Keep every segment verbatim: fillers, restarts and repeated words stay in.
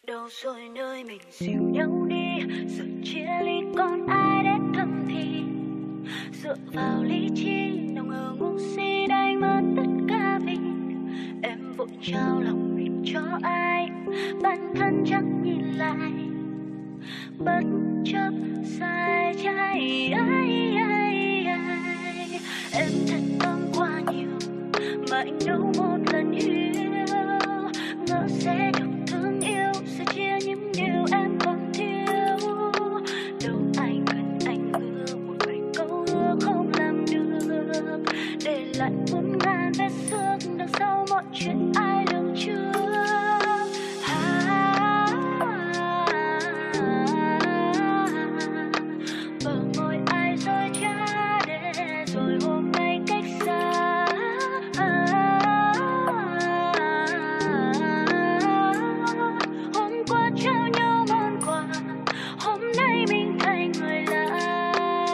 Đâu rồi nơi mình dìu nhau đi, sự chia ly còn ai để thầm thì dựa vào lý trí nào ngờ ngu si đánh mất tất cả vì em vội trao lòng mình cho ai, bản thân chẳng nhìn lại bất chấp sai trái. Ai, ai, ai. Em thật tâm quá nhiều mà anh đâu một lần hiểu, ngỡ sẽ được thương yêu, sẽ chia những điều em còn thiếu. Đâu ai cần anh hứa một vài câu hứa không làm được, để lại muôn ngàn vết xước đằng sau mọi chuyện ai lường trước. Bờ môi ai rồi trả để rồi hôm nay cách xa. Hôm qua trao nhau món quà, hôm nay mình thành người lạ.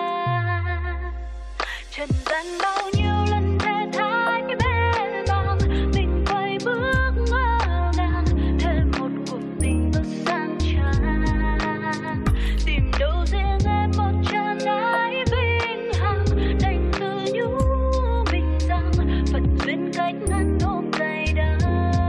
Trần gian bao nhiêu lần thề thách bế bàng, mình quay bước ngỡ ngàng, thêm một cuộc tình bước sang tràn. Tìm đâu riêng em một tràn ái vinh hằng, đành tự nhủ mình rằng phận duyên cách ngăn ôm dày đặc.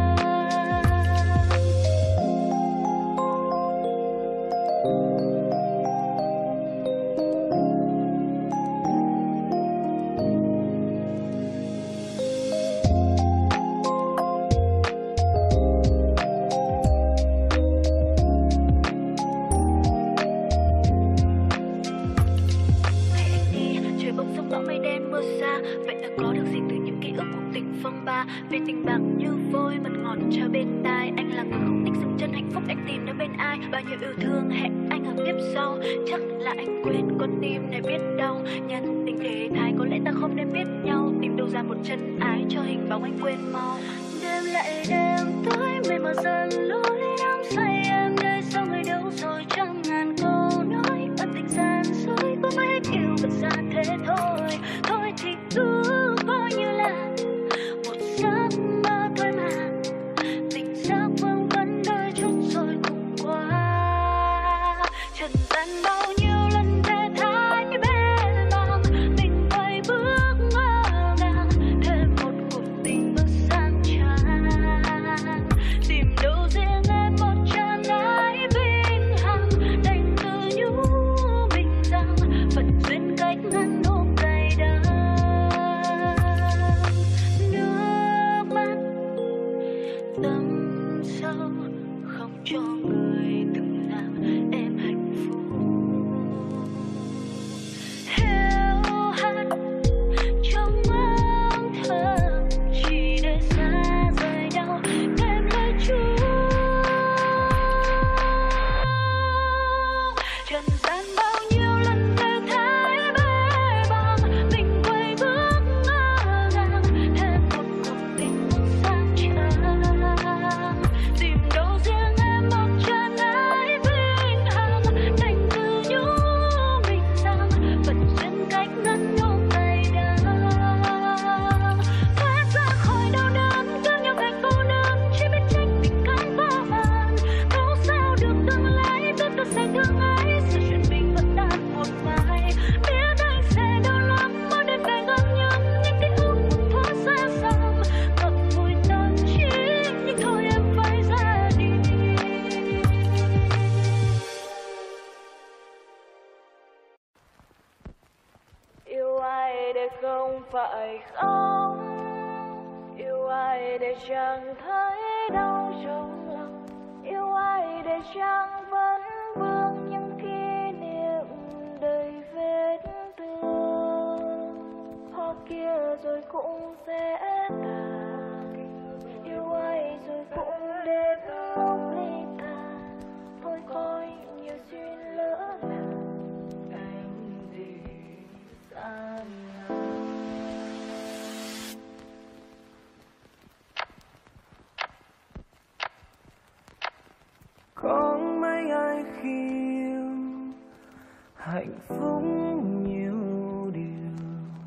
Vì tình bạc như vôi mật ngọt cho bên tai, anh là người không thích dừng chân hạnh phúc anh tìm đến bên ai. Bao nhiêu yêu thương hẹn anh ở kiếp sau, chắc là anh quên con tim này biết đau. Nhân tình thế thái có lẽ ta không nên biết nhau, tìm đâu ra một chân ái cho hình bóng anh quên mau. Đêm lại đêm tối mây mờ dần lối nắng say em đây sao người đâu rồi trăm ngàn câu nói ân tình gian dối có mấy yêu vật ra thế thôi. Thôi thì cứ coi như là giấc mơ thôi mà, tình giấc vương vấn đôi chút rồi cùng qua. Trần gian bao nhiêu lần thề thách bế bàng, mình quay bước ngỡ ngàng, thêm một cuộc tình bước sang tràn. Tìm đâu riêng em một tràn ái vinh hằng, đành tự nhủ mình rằng phận duyên cách ngăn ôm dày đặc. Tâm sâu không cho người từng làm em hạnh phúc. Hiếu hắt trong áng thơ chỉ để xa rời nhau, đem lời chúc. Trần gian bao nhiêu lần thề thách bế bàng, mình quay bước ngỡ ngàng, thêm một cuộc tình bước sang tràn. Tìm đâu riêng em một tràn ái vinh hằng, đành tự nhủ mình rằng phận duyên cách ngăn ôm dày đặc. Thoát ra khỏi đau đớn cứ nhau về cô đơn, chỉ biết trách tình cảm vô vàn. Đâu sao được tương lai biết tôi sẽ thương ai, sự chuyện mình vẫn đang một mai. Biết anh sẽ đau lắm mỗi đêm về gần nhớ những ký ức một thoáng xa xăm, ngậm ngùi tâm trí nhưng thôi em phải ra đi. Yêu ai để không phải không, yêu ai để chẳng thấy đau trong lòng, yêu ai để chẳng vẫn vương những kỷ niệm đầy vết thương. Hoa kia rồi cũng sẽ tàn, yêu ai rồi cũng đến lúc ly tàn. Thôi coi nhiều duyên lỡ làng, anh thì xa nhau. Có mấy ai khi yêu hạnh phúc nhiều điều,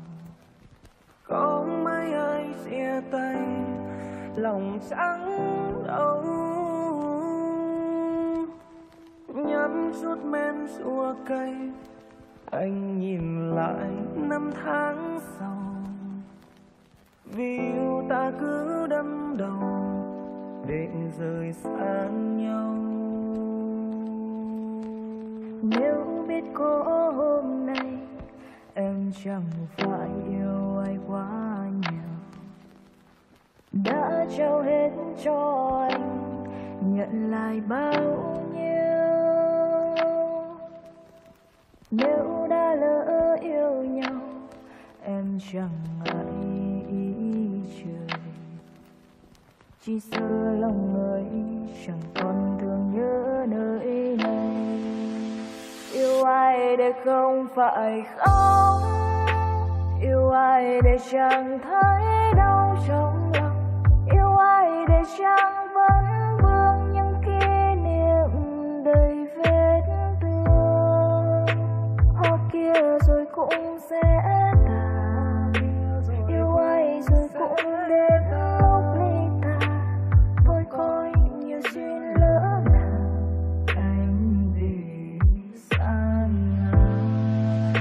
có mấy ai chia tay lòng chẳng đâu. suốt men xua cây. Anh nhìn lại năm tháng sau, vì yêu ta cứ đâm đầu để rời xa nhau. Nếu biết có hôm nay em chẳng phải yêu ai quá nhiều, đã trao hết cho anh, nhận lại bao nhiêu. Nếu đã lỡ yêu nhau em chẳng ngại ý trời, chỉ sợ lòng người chẳng còn thương nhớ nơi này. Yêu ai để không phải khóc, yêu ai để chẳng thấy đau trong lòng, yêu ai để chẳng vẫn vương những kỷ niệm đầy vết thương. Hoa kia rồi cũng sẽ tàn, yêu ai rồi cũng đến lúc ly tàn. Thôi coi như duyên lỡ làng, anh vì xa ngàn.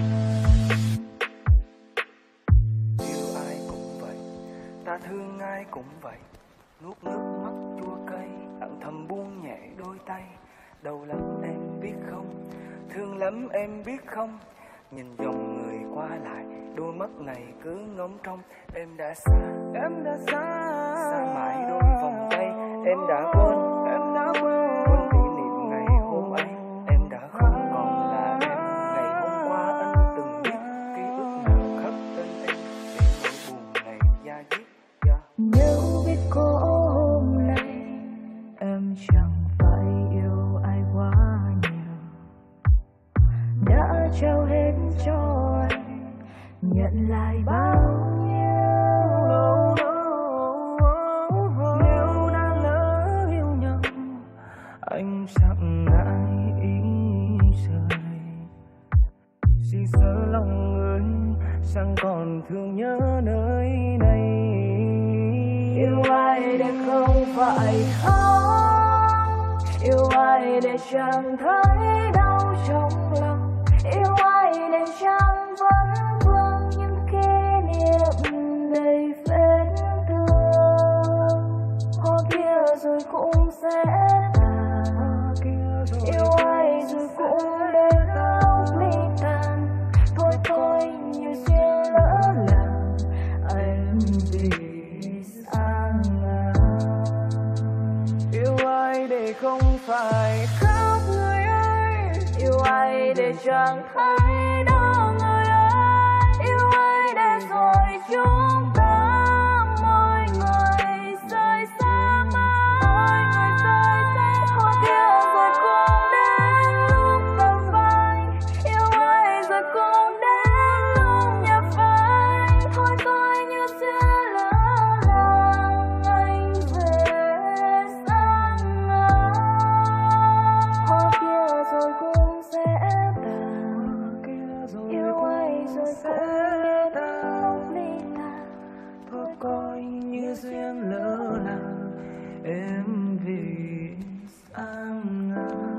Yêu ai cũng vậy, ta thương ai cũng vậy. Nuốt nước mắt chua cay, lặng thầm buông nhẹ đôi tay. Đau lắm em biết không, thương lắm em biết không. Nhìn dòng người qua lại, đôi mắt này cứ ngóng trông. Em đã xa, em đã xa, xa mãi đôi vòng tay. Em đã quên, em đã quên, quên kỷ niệm ngày hôm ấy. Em đã không còn là em. Ngày hôm qua anh từng biết ký ức nào khắc tên em, để nỗi buồn này da diết. Yeah. Nếu biết có hôm nay em chẳng phải yêu ai quá nhiều, đã trao hết cho anh, nhận lại bao nhiêu. Nếu đã lỡ yêu nhau anh chẳng ngại ý rời, chỉ sợ lòng người chẳng còn thương nhớ nơi này. Yêu ai để không phải khóc, yêu ai để chẳng thấy đau trong lòng, yêu ai để chẳng vẫn vương những kỷ niệm đầy vết thương. Hoa kia rồi cũng sẽ tàn, yêu ai rồi cũng đến lúc ly tàn. Thôi coi như duyên lỡ làng, anh vì xa ngàn. Yêu ai để không phải khóc người ơi, Yêu ai để chẳng thấy đau người ơi, yêu ai để rồi chúng ta mỗi người rời xa mãi, mỗi người rời xa. Hoa kia rồi cũng đến lúc tầm vai, yêu ai rồi cũng đến lúc nhập vai. Thôi coi như duyên lỡ làng, anh về xa ngàn. Hoa kia rồi cũng sẽ tàn, yêu ai rồi cũng đến lúc ly tàn. thôi coi như duyên lỡ làng, em vì xa ngàn.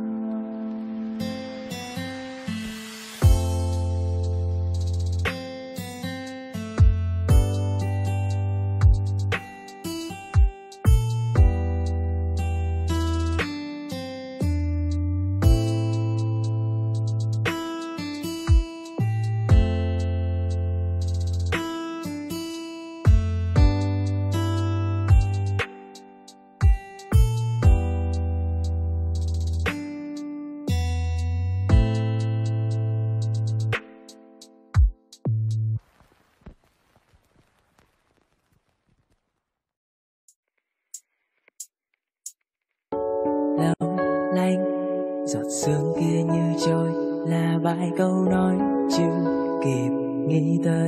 Long lanh giọt sương kia như trôi, là vài câu nói chưa kịp nghĩ tới.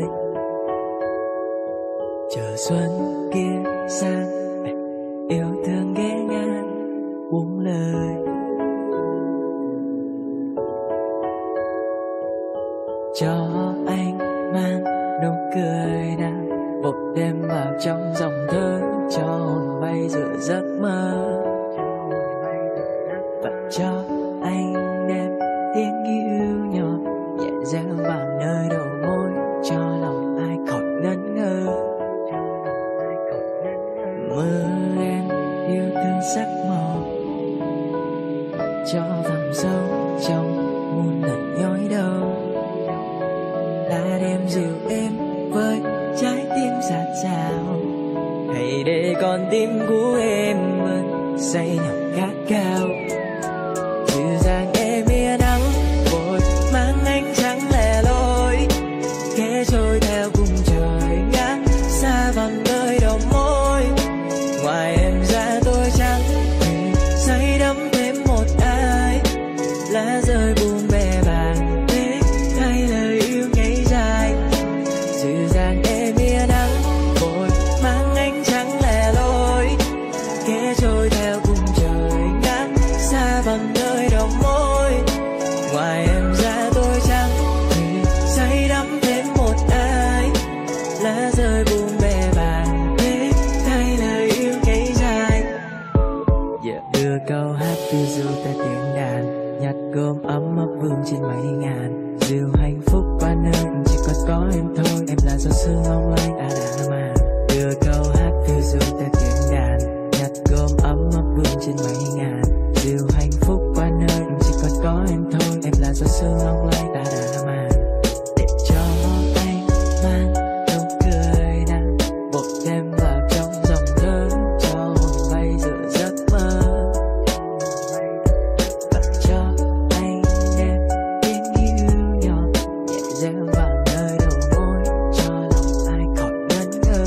Chờ xuân kia sang, yêu thương ghé ngang buông lời. Cho anh mang nụ cười nào một đêm vào trong dòng thơ, cho hồn bay giữa giấc mơ. Và cho anh tim của em vẫn say nhọc khát khao. Dịu dàng em mía nắng vội mang ánh trắng lẻ loi, khẽ trôi theo cùng trời ngát xa vòng nơi đầu môi. Ngoài em ra tôi chẳng thể say đắm thêm một ai, lá rơi buông bè bàng thế thay lời yêu ngây dài. Dịu dàng em mía nắng vội mang ánh trắng lẻ loi, khẽ trôi theo cùng trời ngát xa vòng nơi đầu môi. Ngoài em ra tôi chẳng thể say đắm thêm một ai, lá rơi buông bè bàng thế thay lời yêu ngây dài. Yeah. Đưa câu hát phiêu du ta tiếng đàn, nhặt gom ấm ấp vương trên mấy ngàn. Dịu hạnh phúc qua nơi chỉ còn có em thôi, em là giọt sương long lanh đã đã mà. Đưa câu hát phiêu du ta tiếng đàn, nhặt gom ấm ấp vương trên mấy ngàn. Dịu hạnh phúc qua nơi chỉ còn có em thôi, em là giọt sương long lanh đã đã mà. Để cho anh mang nụ cười nàng bột thêm vào trong dòng thơ, cho hồn bay giữa giấc mơ. Và cho anh đem tiếng yêu nhỏ nhẹ reo vào nơi đầu môi, cho lòng ai khỏi ngẩn ngơ.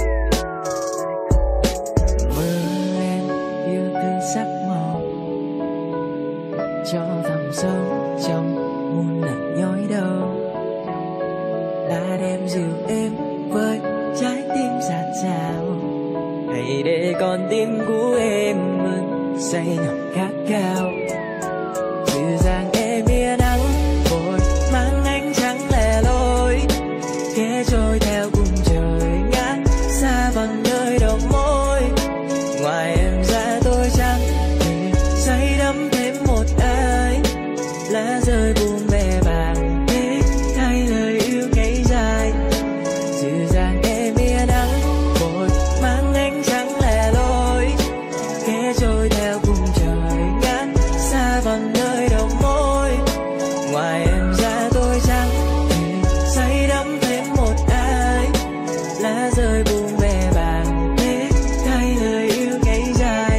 Mơ em yêu thương sắc màu, cho thầm sâu trong muôn lần nhói đau. Đã đem dịu êm với trái tim dạt dào, hãy để con tim của em vẫn say nhọc khát khao. Dịu dàng em mía nắng vội mang ánh trắng lẻ loi, khẽ trôi theo cùng trời ngát xa vòng nơi đầu môi. Ngoài em ra tôi chẳng thể say đắm thêm một ai, lá rơi buông bè bàng thế thay lời yêu ngây dài. Dịu dàng em mía nắng vội mang ánh trắng lẻ loi, khẽ trôi theo cùng trời ngát xa vòng nơi đầu môi. Ngoài em ra tôi chẳng thể say đắm thêm một ai, lá rơi buông bè bàng thế thay lời yêu ngây dài.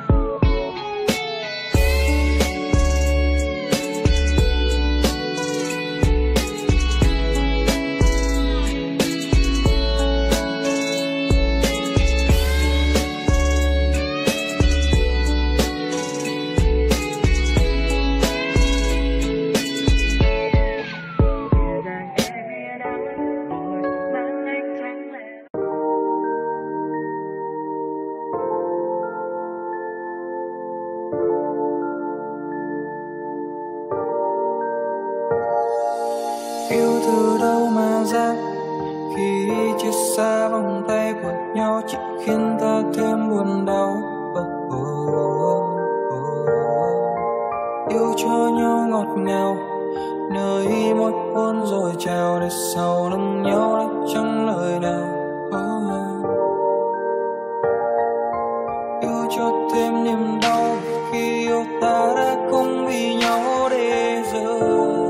Yêu từ đâu mà ra, khi chia xa vòng tay của nhau chỉ khiến ta thêm buồn đau. Oh, oh, oh, oh. Yêu cho nhau ngọt ngào, nơi môi hôn rồi chào để sau lưng nhau đã chẳng lời nào. Oh, oh. Yêu cho thêm niềm đau khi yêu ta đã không vì nhau để giờ.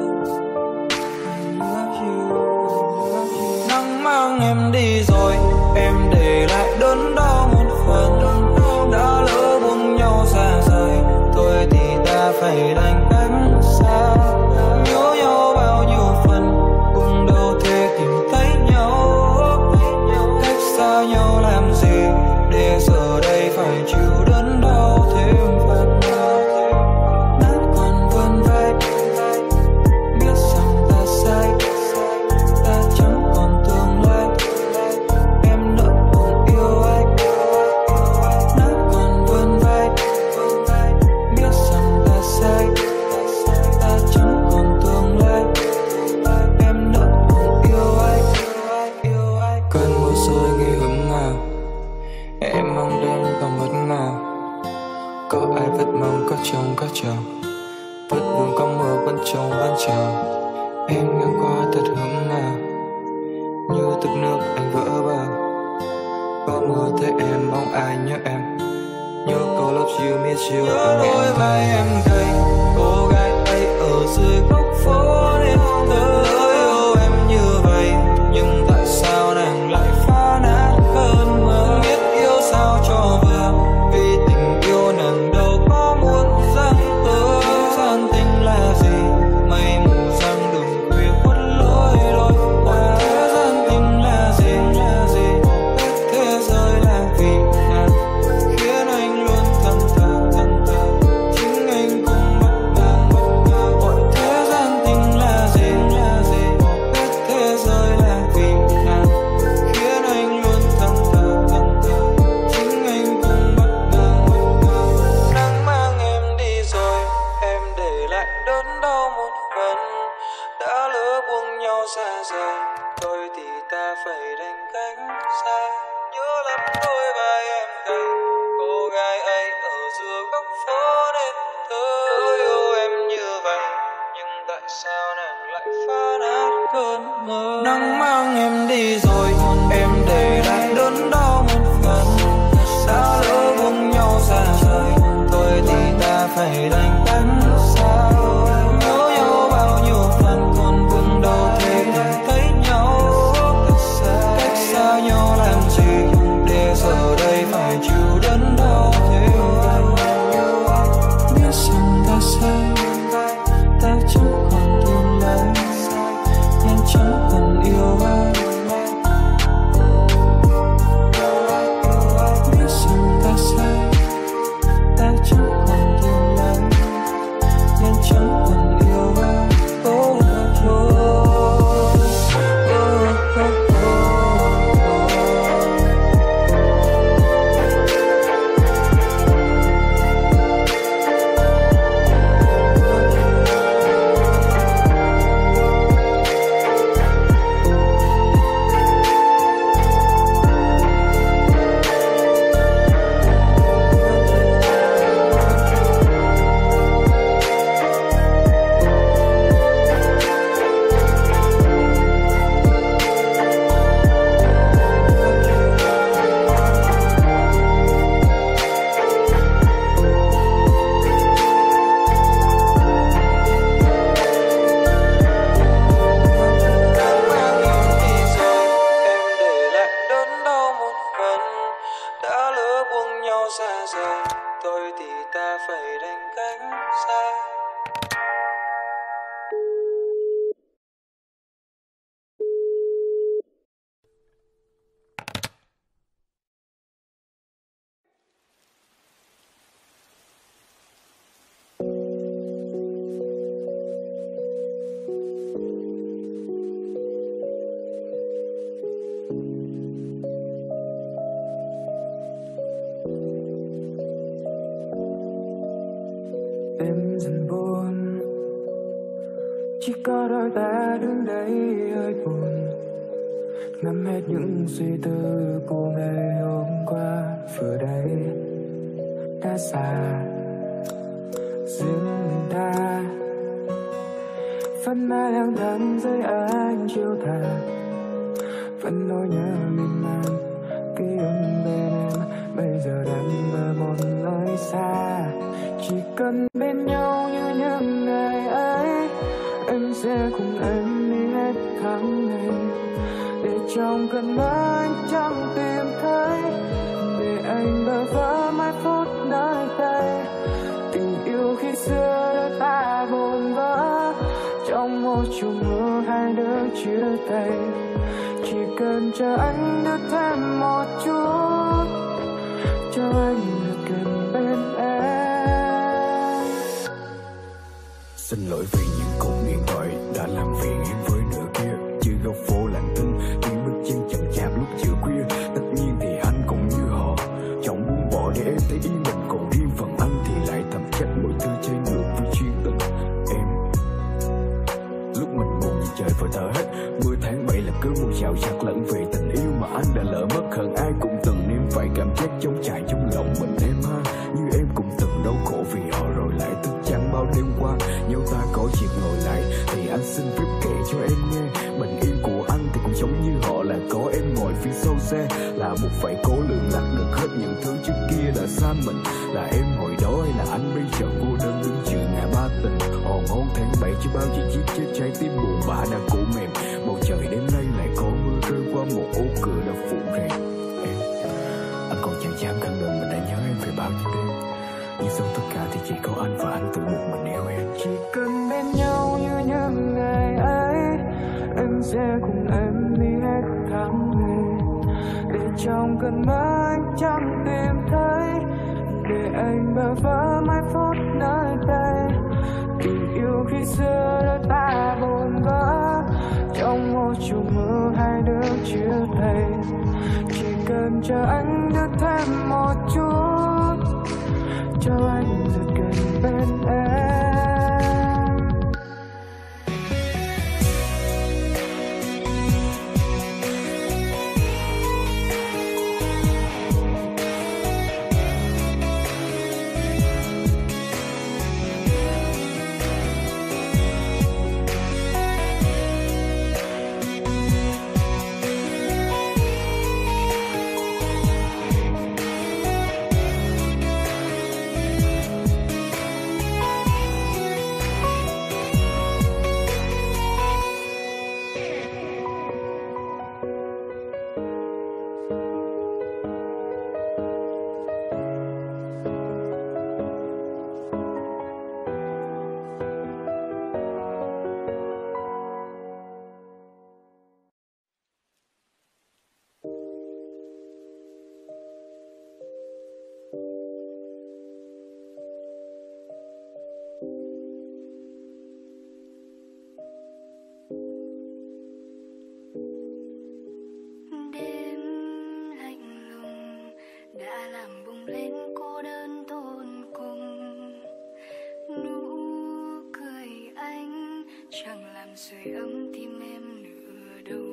Nắng mang em đi rồi, em để lại đớn đau một phần. Đã lỡ buông nhau xa rời, thôi thì ta phải đành cách xa. Nhớ nhau bao nhiêu phần, cũng đâu thể tìm thấy nhau. Cách xa nhau làm gì, để giờ đây phải chịu đớn đau thêm phần. Nát còn vươn vai, biết rằng ta sai, ta chẳng còn tương lai. Em nỡ còn yêu anh, nát còn vươn vai, biết rằng ta sai, ta chẳng còn tương lai. Em nỡ còn yêu anh. Cơn mưa rơi nghi hứng ngào, em mong đêm còn ngất ngào. Có ai vất mong có trông có chờ, vất buồn có mưa vẫn trông vẫn chờ. Em ngang qua thật hứng ngào, như tức nước anh vỡ bờ. Có mưa thấy em mong ai nhớ em, nhớ câu love you miss you. Nhớ đôi vai em gầy, cô gái ấy ở dưới góc phố đêm. Tớ yêu em như vậy, nhưng tại sao nàng lại phá nát cơn mơ. Biết yêu sao cho phải đành cánh xa. Nhớ lắm đôi vai em gầy, cô gái ấy ở giữa góc phố nên thơ yêu em như vậy. Nhưng tại sao nàng lại phá nát cơn mơ? Nắng mang em đi rồi, em để lại đớn đau một phần. Đã lỡ buông nhau xa rời, tôi thì ta phải đành cánh xa. Nhớ nhau bao nhiêu phần, còn vương đâu thể để thấy nhau. Cách xa nhau làm gì, để giờ đây phải chịu đớn đau thế. Biết rằng ta sai, ta chẳng còn thương lấy, nên chẳng cần yêu ai. Biết rằng ta sai, ta chẳng còn thương lấy, nên chẳng cần yêu ai. Oh, oh, oh. Oh, oh, oh. Em dần buồn, chỉ có đôi ta đứng đây hơi buồn, ngắm hết những suy tư của ngày hôm qua. Vừa đây đã xa riêng ta, vẫn mãi lang thang dưới ánh chiều tà, vẫn nỗi nhớ miên man ký ức bên em bây giờ đang ở một nơi xa. Chỉ cần bên nhau như những ngày ấy, em sẽ cùng em đi hết tháng ngày, để trong cơn mơ anh chẳng tìm thấy, để anh bơ vơ mãi phút nơi đây. Tình yêu khi xưa đôi ta vồn vỡ, trong một chùm mưa hai đứa chia tay. Chỉ cần chờ anh được thêm một chút, cho anh được gần bên em. Xin lỗi vì những cuộc điện thoại đã làm phiền em với nửa kia. Chưa góc phố lặng thinh, tiếng bước chân chậm chạp lúc chiều khuya. Tất nhiên thì anh cũng như họ, chẳng muốn bỏ để em thấy ý mình. Còn riêng phần anh thì lại thầm trách mọi thứ trái ngược với chuyên tình em. Lúc mình buồn trời vội thở hết, mưa tháng bảy là cứ một dạo dạt lẫn về tình yêu mà anh đã lỡ mất. Hơn ai cũng từng nếm phải cảm giác trống trải trong lòng mình em ha. Như em cũng từng đau khổ vì họ rồi lại thức trắng bao đêm qua. Nếu ta có dịp ngồi lại thì anh xin phép kể cho em nghe. Bình yên của anh thì cũng giống như họ, là có em ngồi phía sau xe, là buộc phải cố lường lặt được hết những thứ trước kia đã xa mình. Là em hồi đó hay là anh bây giờ cô đơn đứng giữa ngã ba tình. Hòn hôn tháng bảy chứ bao chiếc chiếc chết trái tim buồn bã đã cũ mềm. Bầu trời đêm nay lại có mưa rơi qua một ô cửa đã phủ rèm. Em, anh còn chẳng dám khẳng định mình đã nhớ em về bao nhiêu đêm, nhưng sau tất cả thì chỉ có anh và anh tự một mình yêu em. Chỉ cần bên nhau như những ngày ấy, em sẽ cùng em đi hết tháng ngày, để trong cơn mơ anh chẳng tìm thấy, để anh bơ vơ mãi phút nơi đây. Tình yêu khi xưa đôi ta vồn vỡ, trong một chùm mưa hai đứa chia tay. Chỉ cần chờ anh được thêm một chút, cho anh rất gần bên em. sưởi ấm tim em nửa đầu.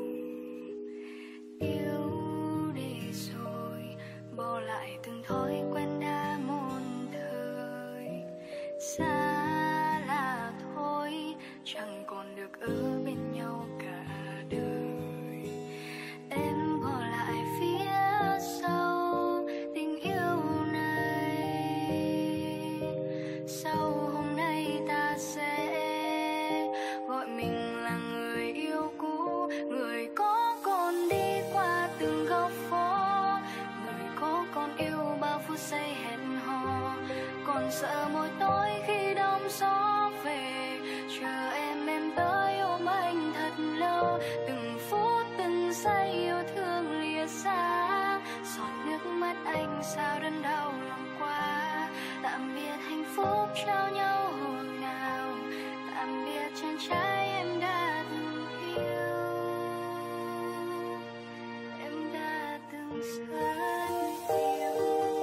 Yêu đi rồi bỏ lại từng thói quen đã muôn thời. Xa là thôi chẳng còn được ở bên nhau cả đời. Em bỏ lại phía sau tình yêu này. Sau hôm nay ta sẽ gọi mình là người yêu cũ, người có còn đi qua từng góc phố, người có còn yêu bao phút giây hẹn hò, còn sợ mỗi tối khi đông gió về, chờ em em tới ôm anh thật lâu. Từng phút từng giây yêu thương lìa xa, giọt nước mắt anh sao đớn đau lòng quá. Tạm biệt hạnh phúc trao nhau hồi nào, tạm biệt chàng trai em đã từng yêu, em đã từng rất yêu.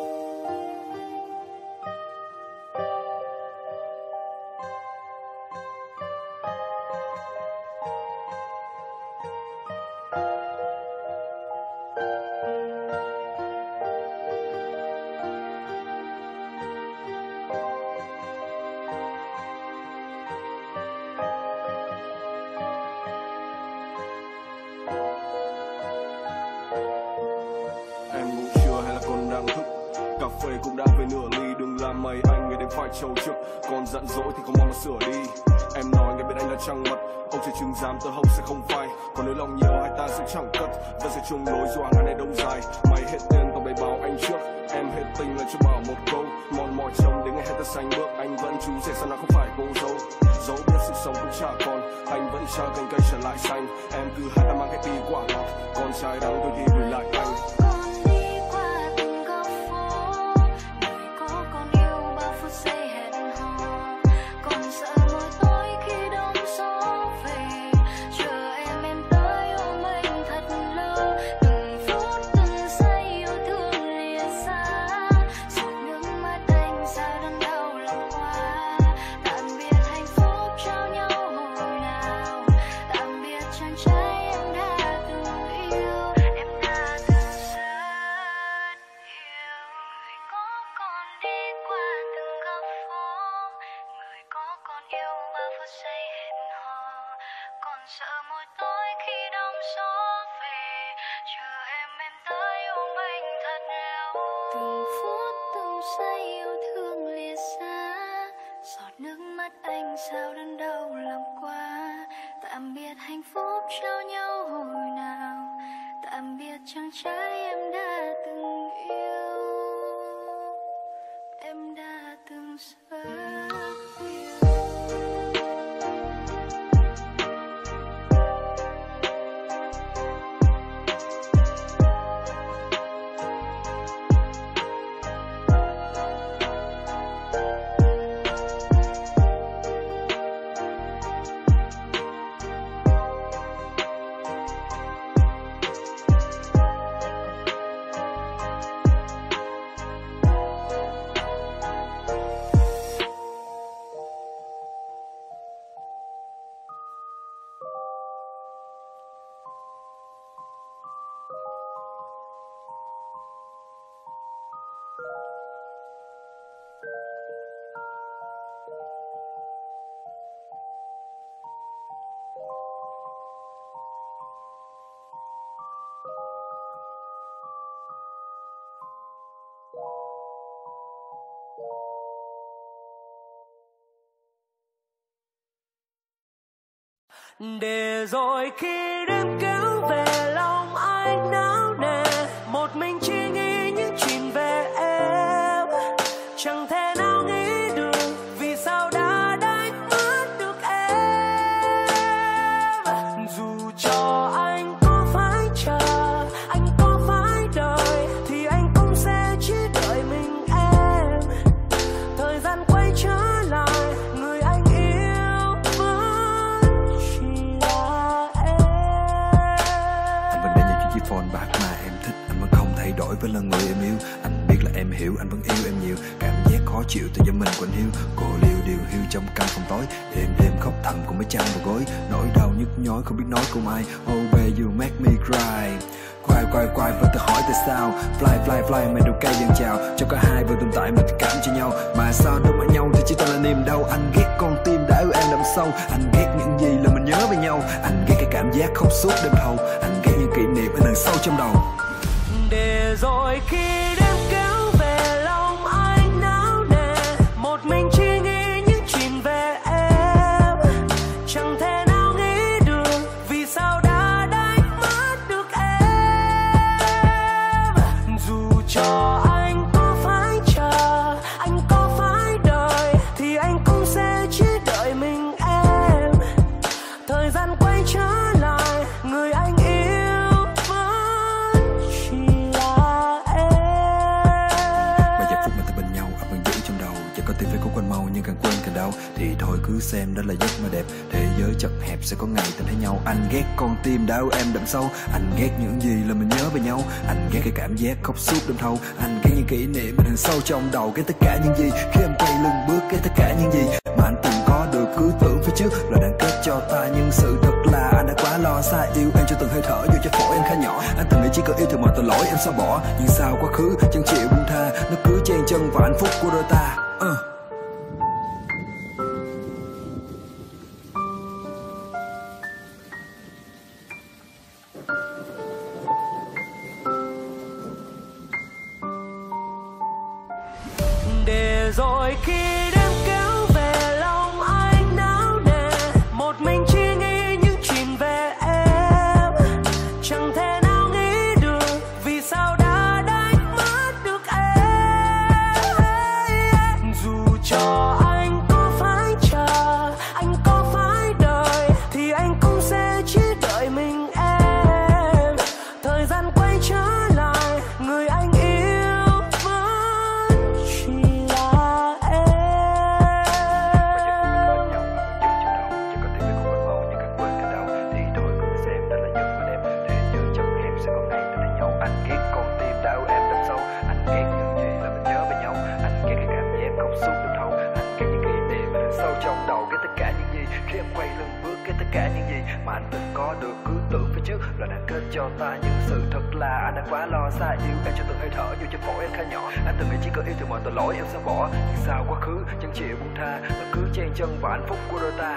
Cà phê cũng đã về nửa ly, đừng làm mày anh ngày đêm phải trầu trực, còn giận dỗi thì không mong mà sửa đi. Em nói ngày bên anh là trăng mật, ông trời chứng giám tơ hồng sẽ không phai, còn nếu lòng nhiều hai ta sẽ chẳng cất, vẫn sẽ chung lối dù hàng ngày đông dài. Mày hết tiền tao bày báo anh trước, em hết tình là cho bảo một câu, mòn mỏi chồng đến ngày hết ta xanh bước, anh vẫn chú rể sao nào không phải cô dâu. Dẫu biết sự sống cũng chả còn, anh vẫn chờ cành cây trở lại xanh, em cứ hát ta mang cái đi quả ngọt, còn trái đắng tôi thì gửi lại anh. Để rồi khi đêm kéo về lòng anh náo nề, một mình chỉ nghĩ những chuyện về em, chẳng thể nào nghĩ được vì sao đã đánh mất được em. Dù cho anh có phải chờ, anh có phải đợi, thì anh cũng sẽ chỉ đợi mình em. Thời gian quay trở lại, người anh yêu vẫn chỉ là em. Anh vẫn để những chiếc phone bạc mà em thích, anh vẫn không thay đổi với là người em yêu. Anh biết là em hiểu, anh vẫn yêu em nhiều, cảm giác khó chịu từ do mình quạnh hiu. Cô liêu điều hiu trong căn phòng tối, đêm đêm khóc thầm cùng với chăn vào gối. Nỗi đau nhức nhối không biết nói cùng ai. Oh baby you make me cry. Quay quay quay và tự hỏi tại sao Fly fly fly mày đầu cây dần chào cho cả hai vừa tồn tại mà tình cảm cho nhau. Mà sao đâu mà nhau thì chỉ toàn là niềm đau. Anh ghét con tim đã yêu em đậm sâu. Anh ghét những gì là mình nhớ về nhau. Anh ghét cái cảm giác khóc suốt đêm thâu. Anh ghét những kỷ niệm ở đằng sâu trong đầu. Để rồi khi đêm kéo về lòng anh náo nề, một mình chỉ nghĩ những chuyện về em. Chẳng thể nào nghĩ được vì sao đã đánh mất được em. Dù cho anh có phải chờ, anh có phải đợi, thì anh cũng sẽ chỉ đợi mình em. Thời gian quay trở lại, người anh yêu vẫn chỉ là em. Mà giờ phút mình ta bên nhau ấp vẫn giữ trong đầu. Giờ có tim phải cố quên mau nhưng càng quên càng đau. Thì thôi cứ xem đó là giấc mơ đẹp. Thế giới chật hẹp sẽ có ngày tình thấy nhau. Anh ghét con tim đã yêu em đậm sâu. Anh ghét những gì là mình nhớ về nhau. Anh ghét cái cảm giác khóc suốt đêm thâu. Anh ghét những kỷ niệm mình hình sâu trong đầu. Cái tất cả những gì khi em quay lưng bước. Cái tất cả những gì mà anh từng có được cứ tưởng phía trước là đang kết cho ta. Nhưng sự thật là anh đã quá lo xa. Yêu em cho từng hơi thở dù cho phổi em khá nhỏ. Anh từng nghĩ chỉ cần yêu thì mọi tội lỗi em sao bỏ. Nhưng sao quá khứ chẳng chịu buông tha. Nó cứ chen chân vào hạnh phúc của đôi ta. uh. Để rồi khi đêm kéo về lòng anh náo nề, một mình chỉ nghĩ những chuyện về em. Chẳng thể nào nghĩ được vì sao đã đánh mất được em. Dù cho anh có phải chờ, anh có phải đợi, thì anh cũng sẽ chỉ đợi mình em. Thời gian quay trở lại, người anh yêu vẫn chỉ là em. Anh ghét con tim đã yêu em đậm sâu. Anh ghét những gì là mình nhớ về nhau. Anh ghét cái cảm giác khóc suốt đêm thâu. Anh ghét những kỷ niệm mình sâu trong đầu. Cái tất cả những gì khi em quay lưng bước. Cái tất cả những gì mà anh từng có được cứ tưởng phía trước là đang kết cho ta. Nhưng sự thật là anh đã quá lo xa. Yêu em cho từng hơi thở dù cho phổi em khá nhỏ. Anh từng nghĩ chỉ cần yêu thì mọi tội lỗi em sẽ bỏ. Nhưng sao quá khứ chẳng chịu buông tha. Nó cứ chen chân vào hạnh phúc của đôi ta.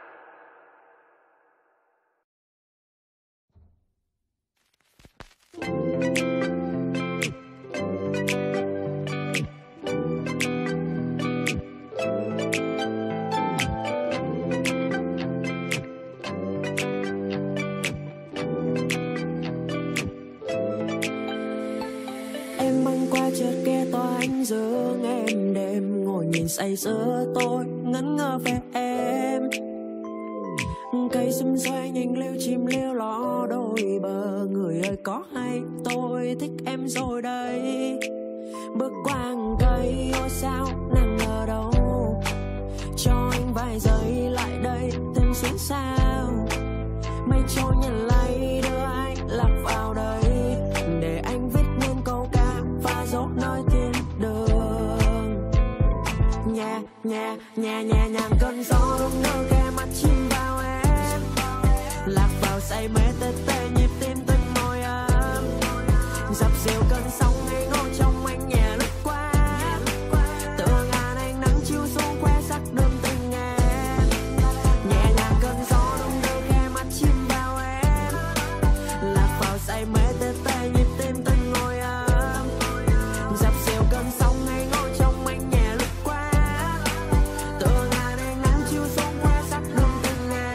Em băng qua chợt nghe tòa ánh dương em đêm ngồi nhìn say sưa tôi ngẩn ngơ về em. Cây xum xoay nhanh lêu chim lêu ló đôi bờ. Người ơi có hay tôi thích em rồi đây. Bước qua hàng cây ôi sao nàng ở đâu. Cho anh vài giây lại đây thêm xuyến sao. Mây trôi nhận lấy đưa anh lạc vào đây. Để anh viết nên câu ca và dấu nơi thiên đường. Nhà nhà nhà nhà nhàng cơn gió đúng nơi ghé mắt chim vào em. Lạc vào say mê tê tê nhịp tim từng môi ấm. Dập dìu cơn sóng ngây ngô trong anh nhẹ lướt qua. Tựa ngàn ánh nắng chiếu xuống khoe sắc đường tình em. Nhẹ nhàng cơn gió đúng nơi ghé mắt chim vào em. Lạc vào say mê tê tê nhịp tim từng môi ấm. Dập dìu cơn sóng ngây ngô trong anh nhẹ lướt qua. Tựa ngàn ánh nắng chiếu xuống khoe sắc đường tình em.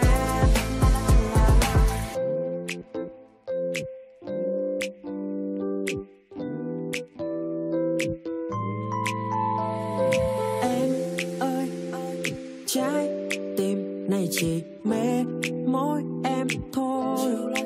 Em ơi, trái tim này chỉ mê môi em thôi.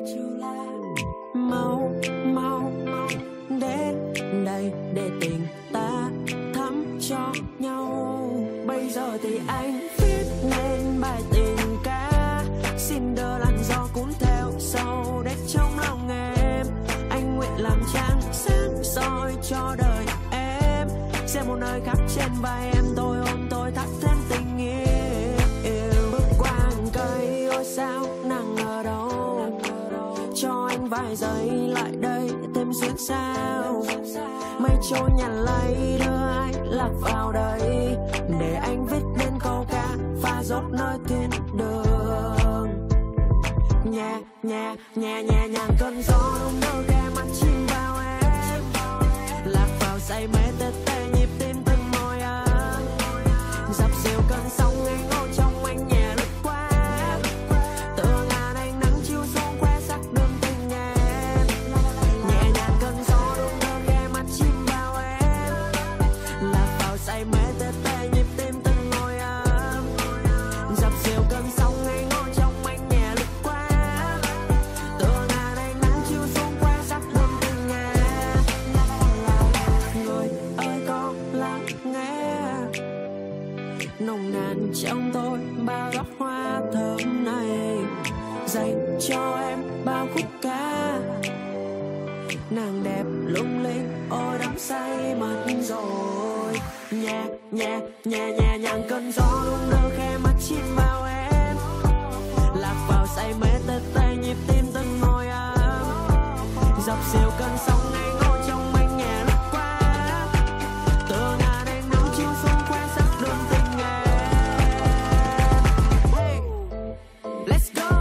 Mau mau đến đây để tình ta thắm cho nhau. Bây giờ thì anh viết nên bài tình ca. Xin đỡ làn gió cuốn theo sâu để trong lòng em. Anh nguyện làm trăng sáng soi cho đời em. xem một nơi khác trên vai em, tôi ôm tôi thắt thêm tình yêu. Bước qua hàng cây ôi sao nàng ở đâu, cho anh vài giây lại đây thêm xuyên sao. Mây trôi nhàn lấy đưa ai lạc vào đây, để anh viết nên câu ca pha dốc nơi thiên đường. Nhẹ nhẹ nhẹ nhẹ nhàng cơn gió đung đưa ghé mắt chìm vào em, lạc vào say mê tê tê nhịp tim từng môi anh. Dập dìu cơn sóng ngây ngô trong anh nhẹ lướt qua, tựa ngàn ánh nắng chiếu xuống khoe sắc đường tình em. Nhẹ nhàng cơn gió đung đưa ghé mắt chìm vào em, lạc vào say mê tê tê nhịp tim từng môi anh. Dập dìu cơn sóng ngây ngô trong anh nhẹ lướt qua, tựa ngàn ánh nắng chiếu xuống khoe sắc đường tình em. Người ơi có lắng nghe nồng nàn trong tôi bao góc hoa thơm này, dành cho em bao khúc ca. Nàng đẹp lung linh ôi đắm say mất rồi. Nhẹ nhẹ nhẹ nhẹ nhàng cơn gió đung đưa khe mắt chìm vào em, lạc vào say mê tê tê nhịp tim từng môi anh. Dập dìu cơn sóng ngây ngô trong anh nhẹ lướt qua, tựa ngàn ánh nắng chiếu xuống khoe sắc đường tình em. Hey, let's go.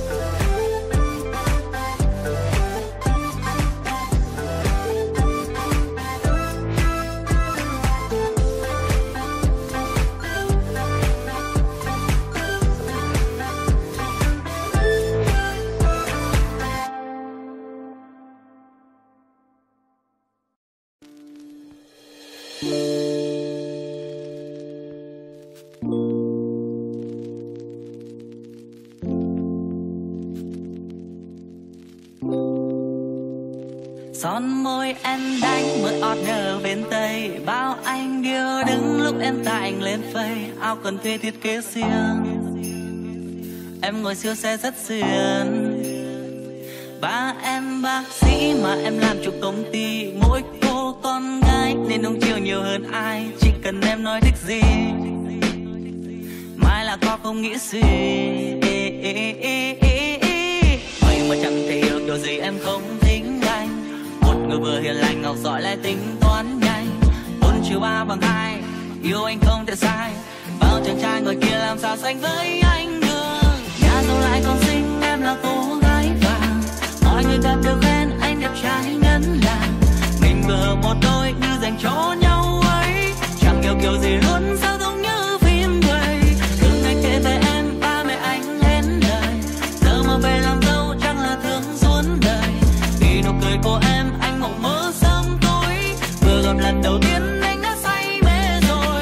Son môi em đánh mưa order bên Tây, bao anh điêu đứng lúc em tải ảnh lên phây. Áo cần thuê thiết kế riêng, em ngồi siêu xe rất xuyên. Ba em bác sĩ mà em làm chủ công ty, mỗi cô con gái nên nông chiều nhiều hơn ai. Chỉ cần em nói thích gì, mai là có không nghĩ suy. Vậy mà chẳng thể hiểu kiểu gì em không thích anh. Một người vừa hiền lành ngọc giỏi lại tính toán nhanh, bốn trừ ba bằng hai, yêu anh không thể sai. Bao chàng trai người kia làm sao sánh với anh được. Nhà giàu lại còn xinh, em là cô gái vàng. Mọi người gặp được khen anh đẹp trai ngân làng. Mình vừa một đôi như dành cho nhau ấy, chẳng hiểu kiểu gì luôn sao giống như phim vậy. Từ ngày kể về em ba mẹ anh hết lời, giờ mà về làm dâu chắc là thương suốt đời. Vì nụ cười của em anh mộng mơ sớm tối, vừa gặp lần đầu tiên anh đã say mê rồi.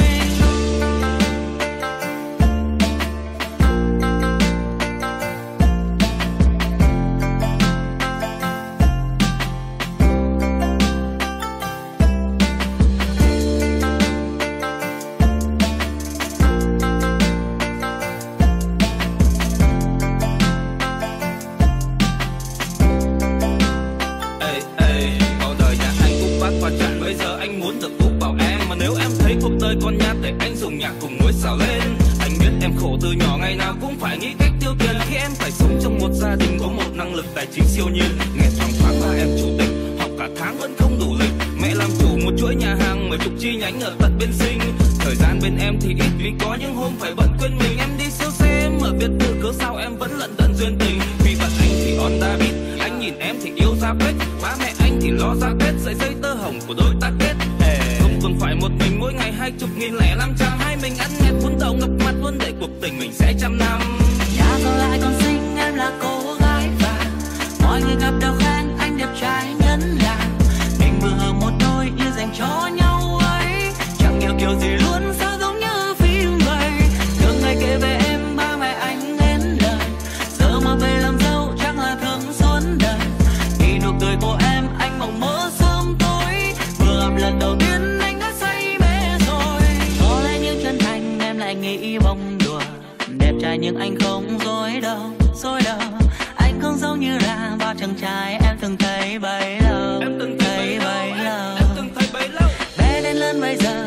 Con nhát để anh dùng nhạc cùng muối xào lên. Anh biết em khổ từ nhỏ, ngày nào cũng phải nghĩ cách tiêu tiền. Khi em phải sống trong một gia đình có một năng lực tài chính siêu nhiên. Nghe thoáng thoáng là em chủ tịch, học cả tháng vẫn không đủ lịch. Mẹ làm chủ một chuỗi nhà hàng mười chục chi nhánh ở tận bên Sinh. Thời gian bên em thì ít vì có những hôm phải bận quên mình. Em đi siêu xe em ở biệt thự, cớ sao em vẫn lận đận duyên tình. Vì bạn anh thì on David, anh nhìn em thì yêu ra bết. Ba mẹ anh thì lo ra Tết, sợi dây tơ hồng của đôi ta kết. Không còn phải một mình mỗi ngày hai chục nghìn lẻ năm trăm. Hai mình ăn nhẹt cuốn đầu ngập mặt luôn để cuộc tình mình sẽ trăm năm. Nhà giàu lại còn xinh, em là cô gái vàng. Mọi người gặp đâu khen anh đẹp trai ngân làng. Mình vừa một đôi như dành cho nhau ấy, chẳng hiểu kiểu gì luôn sao giống như phim vậy. Thường ngày kể về em ba mẹ anh hết lời, giờ mà về làm dâu chắc là thương suốt đời. Vì nụ cười của em anh mộng mơ sớm tối, vừa gặp lần đầu tiên anh đã say mê rồi. Có lẽ những chân thành em lại nghĩ bông đùa, đẹp trai nhưng anh không dối đâu, dối đâu. Anh không giống như là bao chàng trai em từng thấy bấy lâu, Em từng thấy bấy lâu. Em từng thấy bấy lâu. Bé đến lớn bây giờ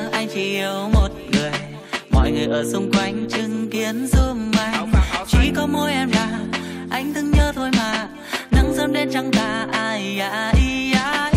yêu một người, mọi người ở xung quanh chứng kiến giúp anh. Chỉ có mỗi em là anh từng nhớ thôi mà, nắng sớm đến chẳng tà ai ai ai.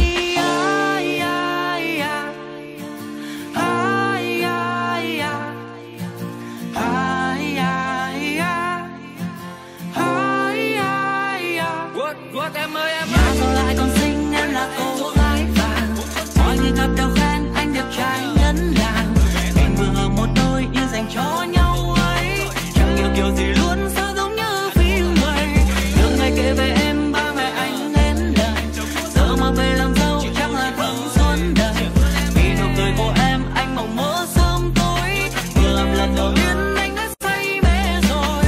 Em ơi em ơi, sao lại còn xinh em là cô gái vàng, mọi người gặp đầu khen anh đẹp trai ngấn ngàn. Mình vừa hợp một đôi như dành cho nhau ấy, chẳng hiểu kiểu gì luôn sao giống như phim vậy. Thường ngày kể về em ba mẹ anh nên lời, giờ mà về làm dâu chắc là không suốt đời. Vì nụ cười của em anh mộng mơ sớm tối, vừa làm lần đầu tiên anh đã say mê rồi.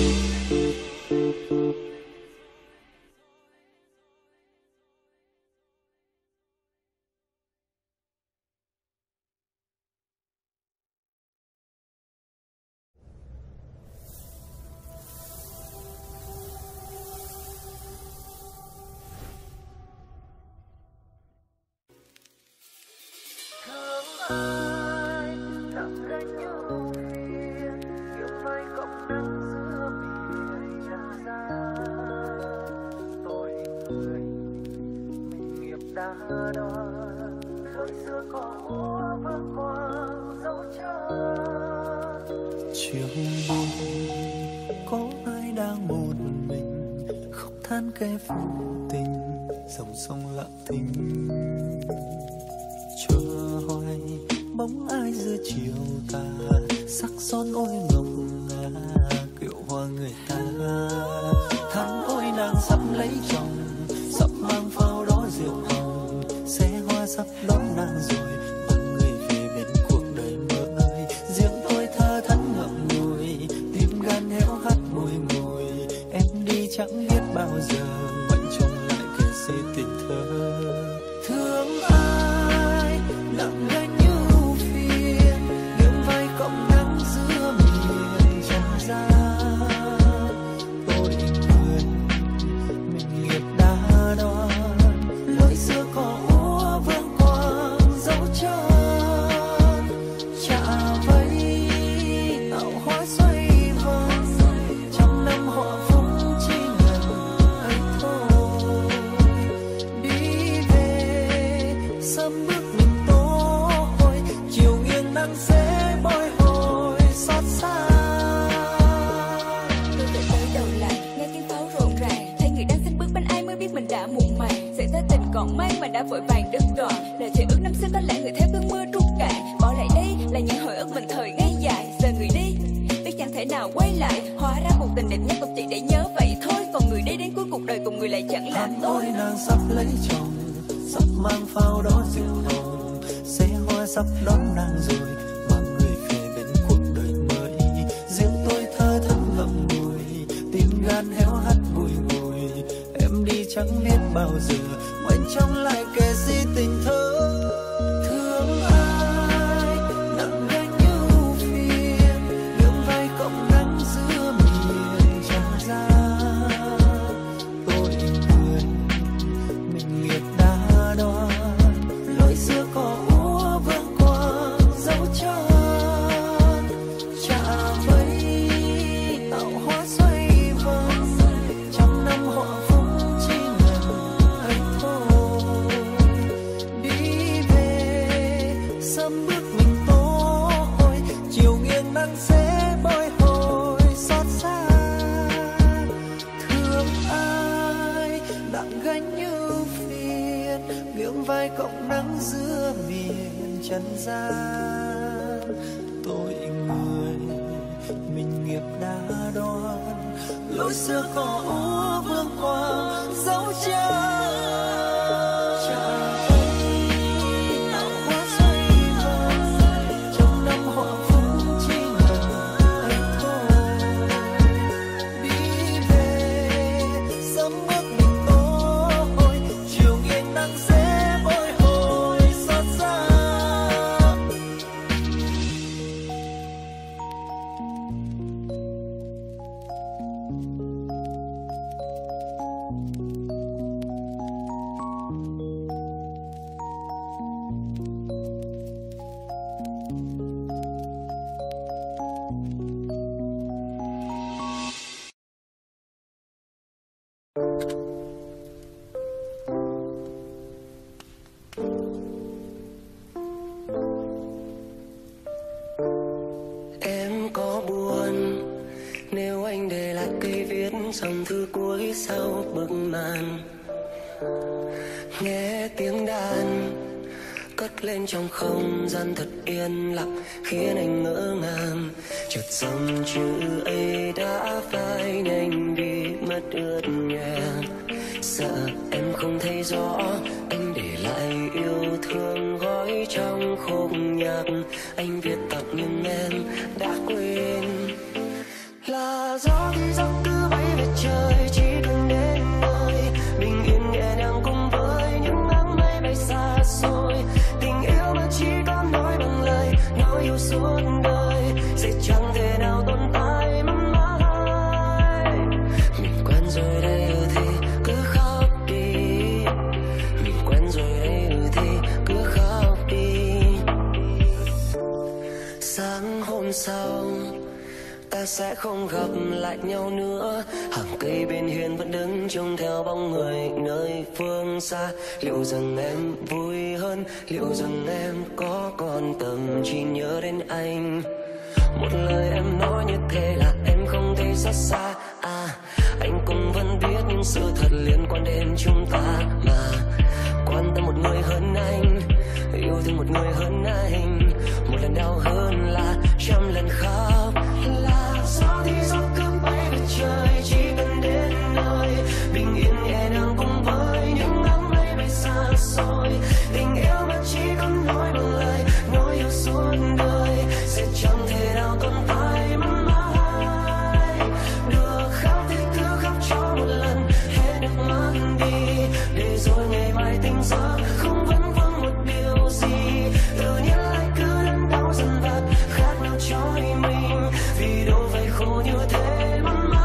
Ai nặng gánh nhau phiền, những vai cộng nắng giữa biển tràn ra. Tôi người mình nghiệp đã đoan, lối xưa có úa vương quang dấu chân. Chiều buồn có ai đang một mình khóc than kẻ phụ tình, dòng sông lặng thinh chờ hoài bóng ai giữa chiều tà, sắc son ôi ngọc ngà kiệu hoa người ta. Tháng ôi nàng sắp lấy chồng, sắp mang phao đó rượu hồng, xe hoa sắp đón nàng rồi, mọi người về bên cuộc đời mới. Riêng tôi thơ thẫn ngậm ngùi, tim gan héo hắt bùi ngùi. Em đi chẳng biết bao giờ, ngoảnh trông lại kể xê tình thơ. Thương ai nặng gánh như phiền, những vai cộng nắng giữa miền trần gian. Tôi người mình nghiệp đã đoan, lối xưa có úa vương quang dấu chân. Chả vây tạo hóa xoay vòng, trăm năm họa phúc chỉ ngần ấy thôi. Đi về sớm bước mình tối, chiều nghiêng nắng sẽ bồi hồi xót xa. Tôi về tới đầu lại nghe tiếng pháo rộn ràng, thấy người đang xanh bước bên ai mới biết mình đã muộn màng. Sẽ tới tình còn may mà đã vội vàng đứt đoạn, lời thề ước năm xưa có lẽ người theo cơn mưa trút cạn. Bỏ lại đây là những hồi ức mình thời ngây dài, giờ người đi biết chẳng thể nào quay lại. Hóa ra cuộc tình đẹp nhất cũng chỉ để nhớ vậy thôi, còn người đi đến cuối cuộc đời cùng người lại chẳng là tôi. ôi nàng sắp lấy chồng, sắp mang phao đó rượu hồng, xe hoa sắp đón nàng rồi, mọi người về bên cuộc đời mới. Riêng tôi thơ thẫn ngậm ngùi, tim gan héo hắt bùi ngùi. Em đi chẳng biết bao giờ, ngoảnh trông lại kể gì tình thơ. Thương ai nặng gánh như phiền, những vai cộng nắng giữa miền trần gian. Tôi người mình nghiệp đã đoan, Lối xưa có úa vương quang dấu chân. Chả vây tạo hóa xoay vòng, trăm năm họa phúc chỉ ngần ấy thôi. Đi về sớm bước mình tối, chiều nghiêng nắng sẽ bồi hồi xót xa. Thương ai nặng gánh như phiền, nghiêng vai cộng nắng giữa miền trần gian. tôi người mình nghiệp đã đoan, Lối xưa có úa vương quang dấu chân. Chả vây tạo hóa xoay vòng, trăm năm họa phúc chỉ ngần ấy thôi. Đi về sớm bước mình tối, chiều nghiêng nắng sẽ bồi hồi xót xa. Em có buồn nếu anh để lại cây viết dòng thư cuối sau bức màn, nghe tiếng đàn cất lên trong không gian thật yên lặng khiến anh ngỡ ngàng. Chợt dòng chữ ấy đã phai nhanh đi mất ướt nhòe. Sợ em không thấy rõ anh để lại yêu thương gói trong khúc nhạc anh viết tặng nhưng em đã quên. Là gió thì gió cứ bay về trời, chỉ cần đến nơi bình yên nhẹ nhàng cùng với những áng mây bay xa xôi. Tình yêu mà chỉ có nói bằng lời, nói yêu suốt đời sẽ chẳng thể nào tồn tại mãi. Mình quen rồi đây thì cứ khóc đi, mình quen rồi đây thì cứ khóc đi. Sáng hôm sau ta sẽ không gặp lại nhau nữa. Hàng cây bên hiên vẫn đứng trông theo bóng người nơi phương xa. Liệu rằng em vui hơn, liệu rằng em có còn tâm trí nhớ đến anh. Một lời em nói như thế là em không thể xót xa. À, anh cũng vẫn biết những sự thật liên quan đến chúng ta mà. Quan tâm một người hơn anh, yêu thương một người hơn anh. Một lần đau hơn là trăm lần khóc. Là gió thì gió cứ bay về trời, chỉ cần đến nơi bình yên nhẹ nhàng cùng với những áng mây bay xa xôi. Tình yêu mà chỉ còn nói bằng lời, nói yêu suốt đời sẽ chẳng thể nào tồn tại mãi. Được khóc thì cứ khóc cho một lần, hết nước mắt đi để rồi ngày mai tỉnh giấc không vẫn vương một điều gì. Tự nhiên lại cứ đớn đau dần vặt khác nào trói mình, vì đâu phải khổ như thế mà mãi.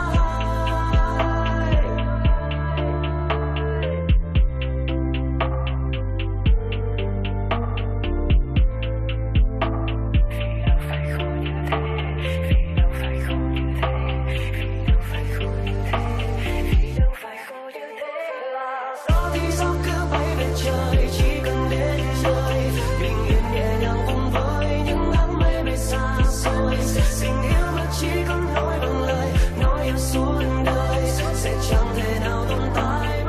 Gió thì gió cứ bay về trời, chỉ cần đến nơi bình yên nhẹ nhàng cùng với những áng mây bay xa xôi. Tình yêu mà chỉ còn nói bằng lời, nói yêu suốt đời sẽ chẳng thể nào tồn tại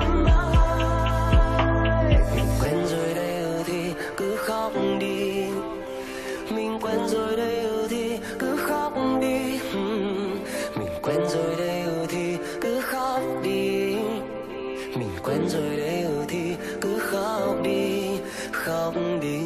mãi. Mình quen rồi đây thì cứ khóc đi, mình quen rồi đây thì cứ khóc đi. Mình quen rồi đây thì cứ khóc đi, mình quen rồi đây thì cứ khóc đi, khóc đi.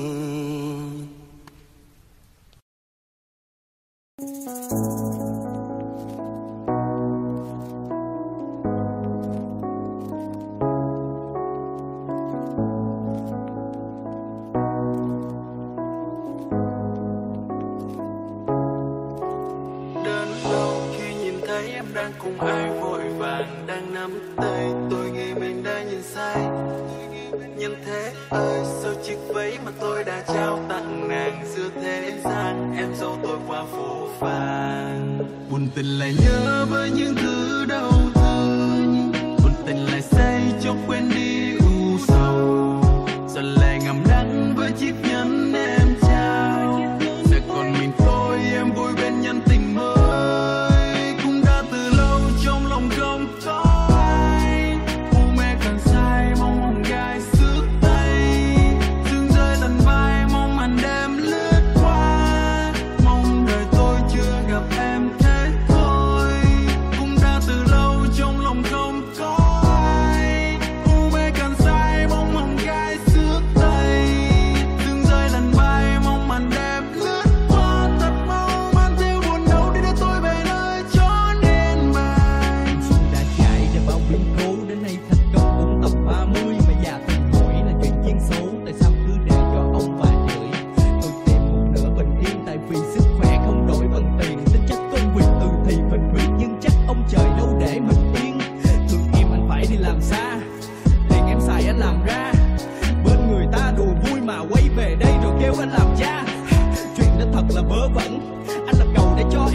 Đến đâu khi nhìn thấy em đang cùng ai vội vàng đang nắm tay tôi, nghĩ mình đã nhìn sai. Nhân thế ơi, sao chiếc váy mà tôi đã trao tặng nàng xưa thế đến sang em dâu tôi qua phố phàng. Buồn tình lại nhớ với những thứ đau thương, buồn tình lại say cho quên đi u sầu. Giờ lại ngậm đắng với chiếc nhẫn em trao, giờ còn mình tôi em vui bên nhân tình mới. Cũng đã từ lâu trong lòng không có ai, u mê càng sai mong hồng gai xước tay. Sương rơi tận vai mong màn đêm lướt qua, mong đời tôi chưa gặp em thế thôi. Cũng đã từ lâu trong lòng không có ai.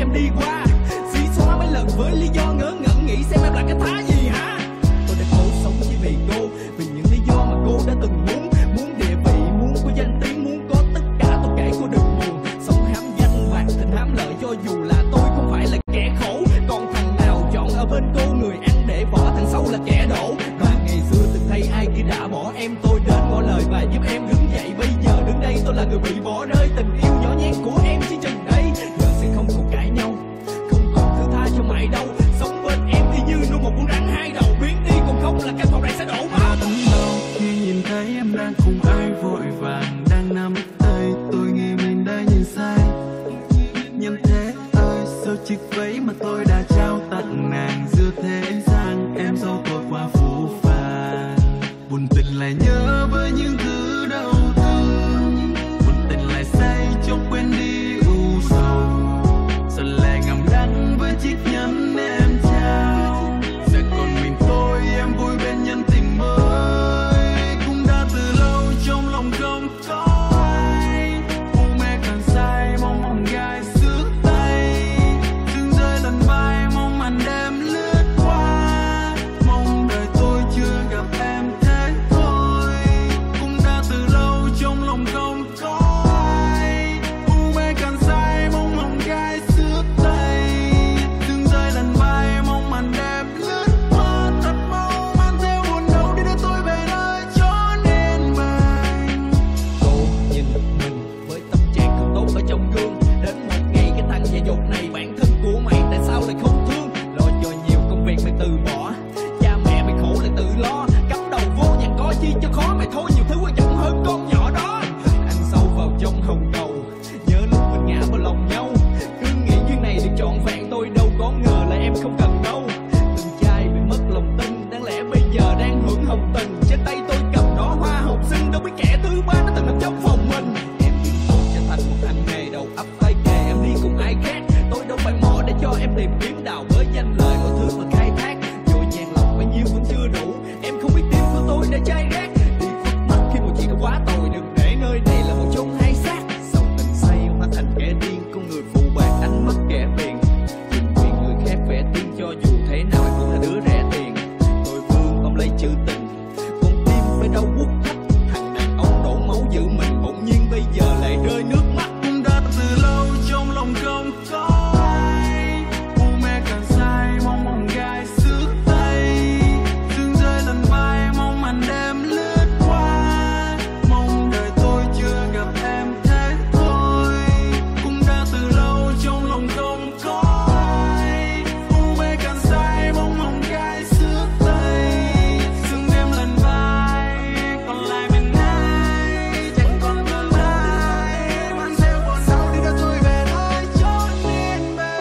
em đi qua. Xí xóa mấy lần với lý do ngớ ngẩn, nghĩ xem em là cái thá gì hả? Tôi đã cố sống chỉ vì cô, vì những lý do mà cô đã từng muốn. Muốn địa vị, muốn có danh tiếng, muốn có tất cả, tôi kể cô đừng buồn. Sống hám danh bạc tình hám lợi, cho dù là tôi không phải là kẻ khổ. Còn thằng nào chọn ở bên cô, người ăn để bỏ, thằng sau là kẻ đổ. Và ngày xưa từng thấy ai kia đã bỏ em, tôi đến ngỏ lời và giúp em đứng dậy. Bây giờ đứng đây tôi là người bị bỏ rơi, tình yêu nhỏ nhét của em chỉ chừng đây. Giờ sẽ không còn cãi nhau, không còn thứ tha cho mãi đâu. Sống bên em y như nuôi một con rắn hai đầu, biến đi còn không là căn phòng này sẽ đổ mà. Tấm đau khi nhìn thấy em đang cùng ai vội vàng đang nắm tay, tôi nghĩ mình đã nhìn sai. Nhân thế ơi, sao chiếc váy mà tôi đã trao tặng nàng giữa thế gian, em dâu tôi qua phũ phàng. Buồn tình lại nhớ với những thứ đau thương, buồn tình lại say cho quên đi u sầu. Giờ lại ngầm đắng với chiếc nhẫn em trao, giờ còn mình tôi em vui bên nhân tình mới. Cũng đã từ lâu trong lòng không có ai, u mê càng say mong mong gai xước tay. Từng rơi lần vai mong màn đêm lướt qua, mong đời tôi chưa gặp em thế thôi. Cũng đã từ lâu trong lòng không có ai, u mê càng say mong mong gai xước tay. Từng rơi lần vai mong màn đêm lướt qua, thật mau mang theo buồn đau đi đưa tôi về nơi chốn yên bình. Cô nhìn mình với tâm trạng không tốt ở trong gương, đến một ngày cái thằng dại dột này bản thân của mày tại sao lại không thương? Lo cho nhiều công việc mày từ bỏ, cha mẹ mày khổ lại tự lo, cắm đầu vô nhàn có chi cho khó. Mày thôi nhiều thứ quan trọng hơn con nhỏ đó. Ăn sâu vào trong hồng cầu, nhớ lúc mình ngã vào lòng nhau. Cứ nghĩ duyên này được trọn vẹn, tôi đâu có ngờ là em không cần đâu. Từng trai bị mất lòng tin, đáng lẽ bây giờ đang hưởng hồng tình. Trên tay tôi cầm đó hoa hồng xinh, đâu biết kẻ thứ ba nó từng nằm trong phòng mình. Em biến tôi trở thành một thằng nghề đầu ấp tay kề, em đi cùng ai khác. Tôi đâu phải mò để cho em tìm kiếm đào với danh lời mọi thứ mà khai thác. Dội vàng lòng bao nhiêu vẫn chưa đủ, em không biết tim của tôi đã chai rác. Đi khuất mắt khi một chuyện đã quá tồi, đừng để nơi này là một chốn hai xác. Sau tình say hóa thành kẻ điên, con người phụ bạc ánh mắt kẻ tiền. Nhìn quyền người khác vẽ tiên, cho dù thế nào em cũng là đứa rẻ tiền. Tôi vương ông lấy chữ tình, con tim phải đau buốt thắt. Thằng đàn ông đổ máu giữ mình, bỗng nhiên bây giờ lại rơi nước mắt. Cũng đã từ lâu trong lòng không có ai, u mê càng say mong mong gai xước tay. Từng rơi lần vai mong màn đêm lướt qua, mong đời tôi chưa gặp em thế thôi. Cũng đã từ lâu trong lòng không có ai, u mê càng say mong mong gai xước tay. Từng đêm lần vai còn lại mình ai, chẳng còn tương lai. Mang theo buồn đau đi đưa tôi về nơi chốn yên bình.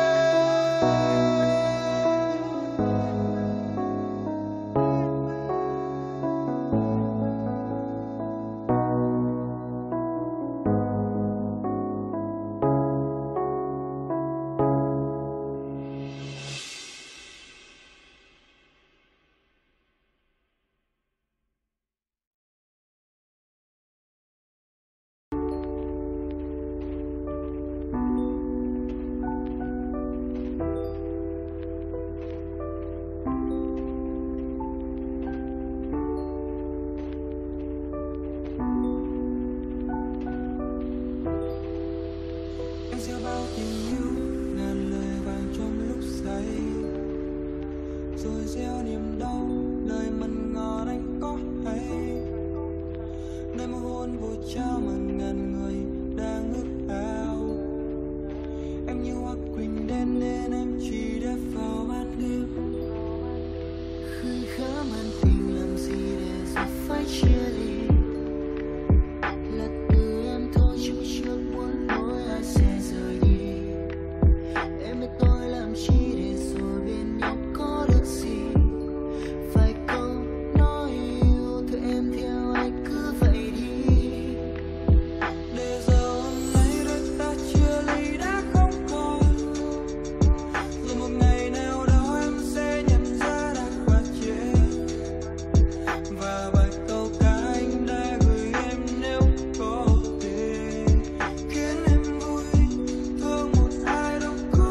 Em gieo bao tình yêu ngàn lời vàng trong lúc say, rồi gieo niềm đau lời mặn ngọt anh có hay. Nơi môi hôn vô trao mà ngàn người đang ước ao. Em như hoa quỳnh đen nên em chỉ đẹp vào ban đêm. Khơi khá màn tình làm gì để giờ phải chia ly. Là từ em thôi chứ chưa muốn nói ai sẽ rời đi. Em biết tôi làm chi để rồi bên nhau có được gì. Phải câu nói yêu thương em theo anh cứ vậy đi. Để giờ hôm nay đôi ta chia ly đã không còn. Rồi một ngày nào đó em sẽ nhận ra đã quá trễ. Và bài câu ca anh đã gửi em nếu có thể khiến em vui thương một ai đâu có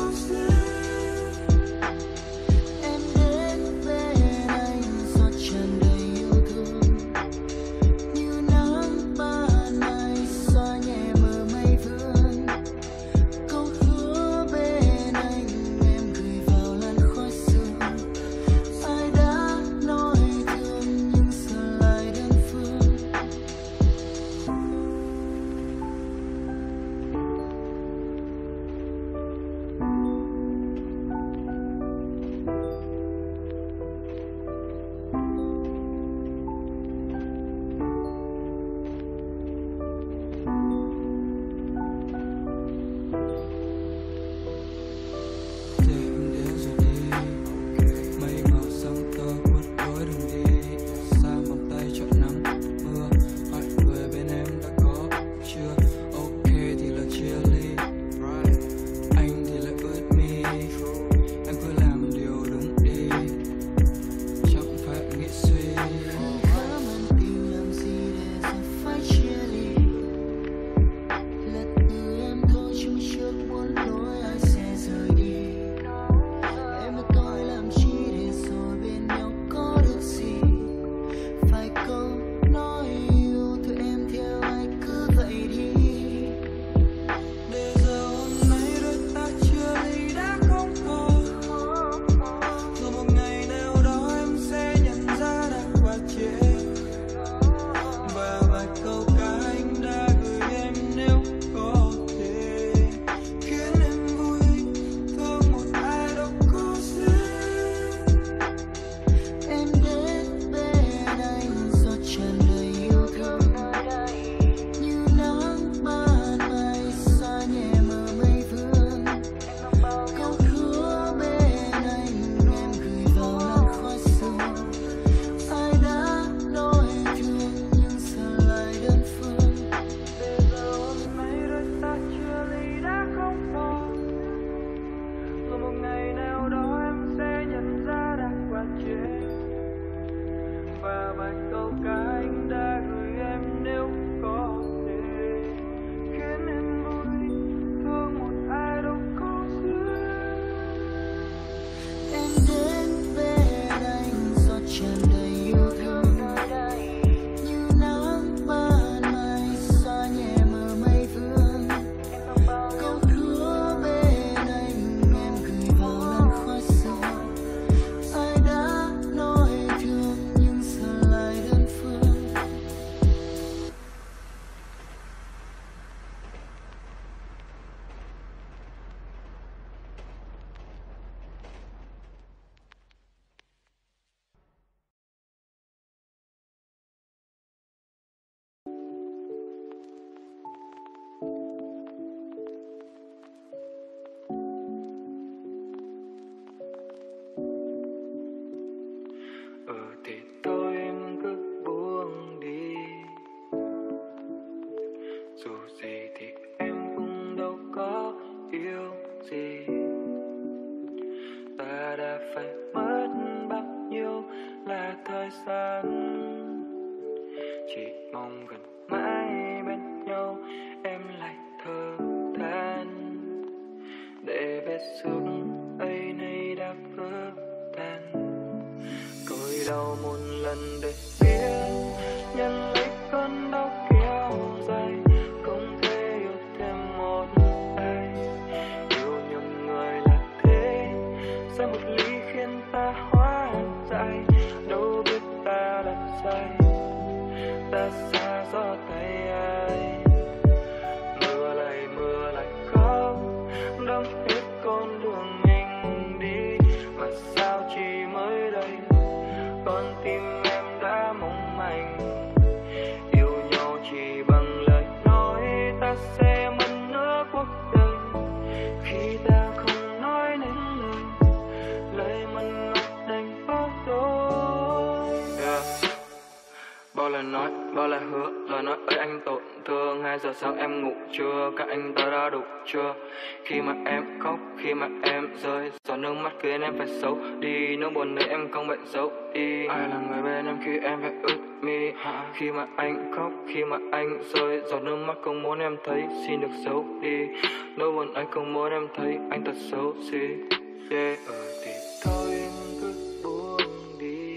ta đã phải mất bao nhiêu là thời gian, chỉ mong gần mãi bên nhau em lại thở than, để vết thương ấy nay đã vỡ tan. Cõi đau một lần để biết nhận lấy cơn đau kéo dài, không thể yêu thêm một ai. Yêu nhầm người là thế, sai một ly khiến ta hóa dại, đâu biết ta làm sai, ta xa gió tay ai. Mưa lại mưa lại khóc, đâm hết con đường mình đi, mà sao chỉ mới đây con tim em đã mong manh. Yêu nhau chỉ bằng lời nói, ta sẽ mất nửa cuộc đời khi ta không nói nên lời, lời mặn ngọt đành vỡ đôi. Yeah. Bao lời nói, bao lời hứa, lời nói ấy anh tổn thương. Hai giờ sáng em ngủ chưa, các anh ta đã đủ chưa? Khi mà em khóc, khi mà em rơi, giọt nước mắt khiến em phải xấu đi, nỗi buồn đấy em không bệnh giấu đi. Ai là người bên em khi em phải ướt mi? Khi mà anh khóc, khi mà anh rơi, giọt nước mắt không muốn em thấy, xin được giấu đi. Nỗi buồn anh không muốn em thấy, anh thật xấu xí. Yeah. Ờ thì thôi em cứ buông đi,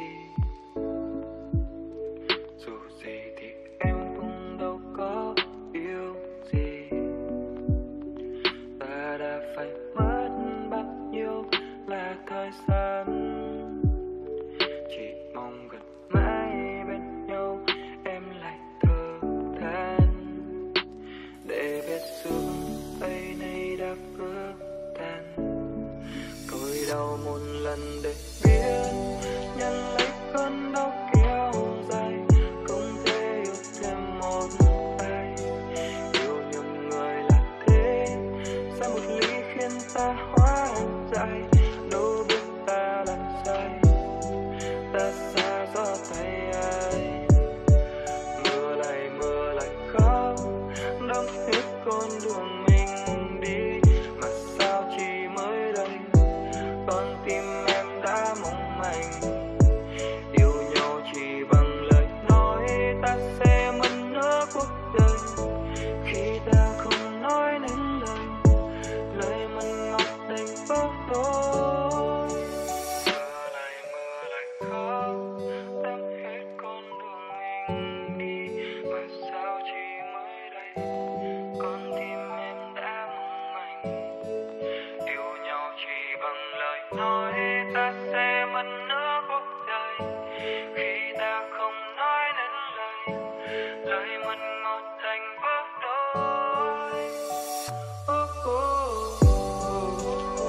dù gì thì em cũng đâu có yêu gì. Ta đã phải mất bao nhiêu là thời gian, chỉ mong gần mãi bên nhau em lại thở than, để vết thương ấy nay đã vỡ tan. Cõi đau một lần để biết nhận lấy cơn đau kéo dài, không thể yêu thêm một ai. Yêu nhầm người là thế, sai một ly khiến ta hóa dại, đâu biết ta làm sai, ta xa gió tay ai. Mưa lại mưa lại khóc, đâm hết con đường mình đi, mà sao chỉ mới đây con tim em đã mong manh. Yêu nhau chỉ bằng lời nói, ta sẽ mất nửa cuộc đời khi ta không nói nên lời, lời mặn ngọt đành vỡ đôi. Mưa lại mưa lại khóc, đâm hết con đường mình đi, mà sao chỉ mới đây con tim em đã mong manh. Yêu nhau chỉ bằng lời nói, ta sẽ mất nửa cuộc đời khi ta không nói nên lời, lời mặn ngọt đành vỡ đôi. Oh, oh, oh,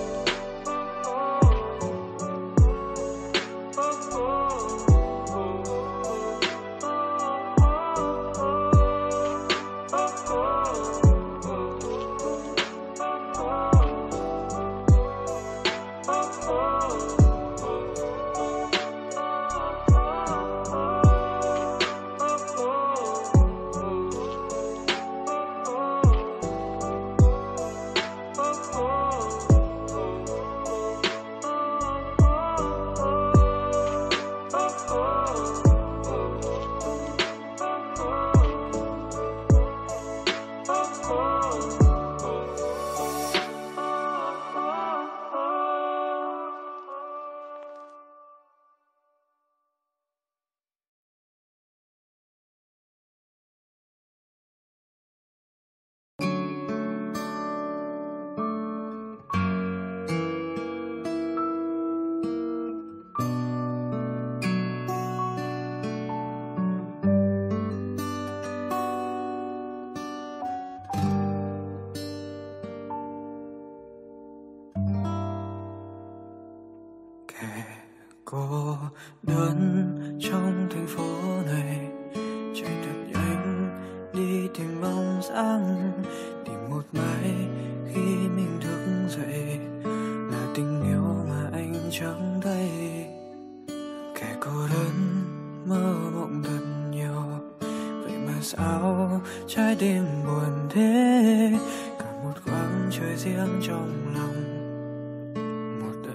cô đơn trong thành phố này, chạy thật nhanh đi tìm bóng dáng, tìm một mai khi mình thức dậy là tình yêu mà anh chẳng thấy. Kẻ cô đơn mơ mộng thật nhiều, vậy mà sao trái tim buồn thế? Cả một khoảng trời riêng trong lòng, một đời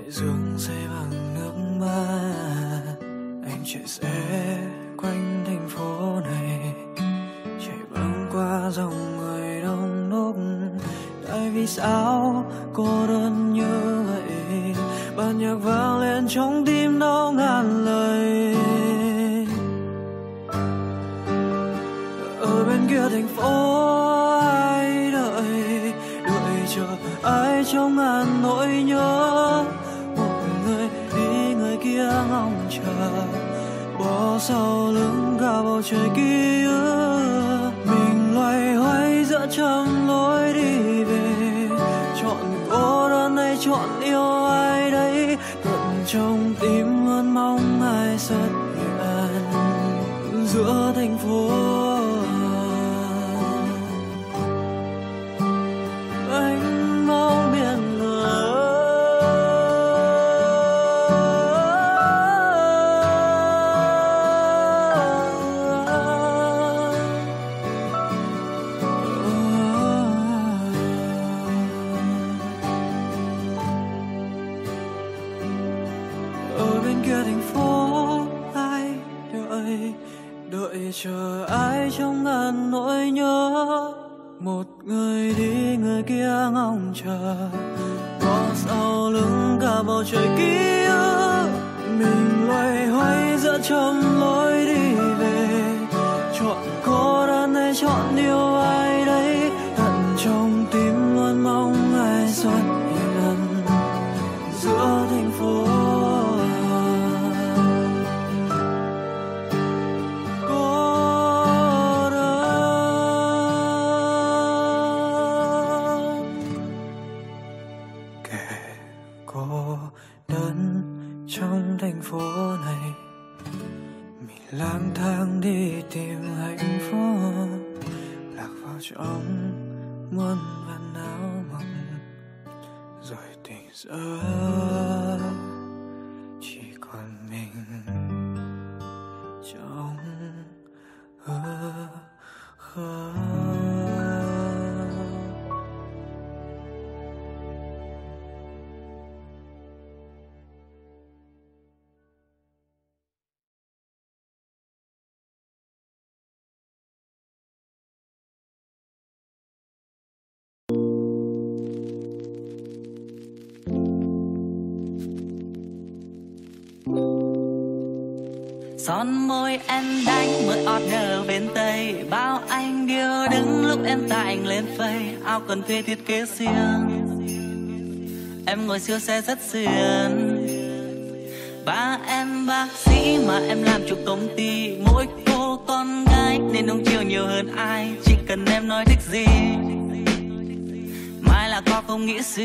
dương xây bằng nước mắt. Anh chạy xe quanh thành phố này, chạy băng qua dòng người đông đúc. Tại vì sao cô đơn như vậy? Bản nhạc vang lên trong tim đau ngàn lời. Ở bên kia thành phố ai đợi, đợi chờ ai trong ngàn nỗi nhớ. Một người đi người kia ngóng chờ, bỏ sau lưng cả bầu trời ký ức. Mình loay hoay giữa trăm lối đi về, chọn cô đơn hay chọn yêu ai đấy. Tận trong tim luôn mong ai xuất hiện giữa thành phố. Anh mong biển ngờ ở bên kia thành phố ai đợi, đợi chờ ai trong ngàn nỗi nhớ. Một người đi người kia ngóng chờ, bỏ sau lưng cả bầu trời ký ức. Mình loay hoay giữa trăm lối đi về, chọn cô đơn hay chọn yêu ai đấy. Tận trong tim luôn mong ai xuất hiện giữa thành phố. Trong thành phố này mình lang thang đi tìm hạnh phúc, lạc vào trong muôn vàn áo mộng, rồi tỉnh giấc chỉ còn mình trong hư không. Son môi em đánh mưa ọt nở bên tây, bao anh điêu đứng lúc em tải anh lên phây. Áo cần thuê thiết kế riêng, em ngồi siêu xe rất xuyên. Ba em bác sĩ mà em làm chủ công ty, mỗi cô con gái nên nông chiều nhiều hơn ai. Chỉ cần em nói thích gì, mai là có không nghĩ gì.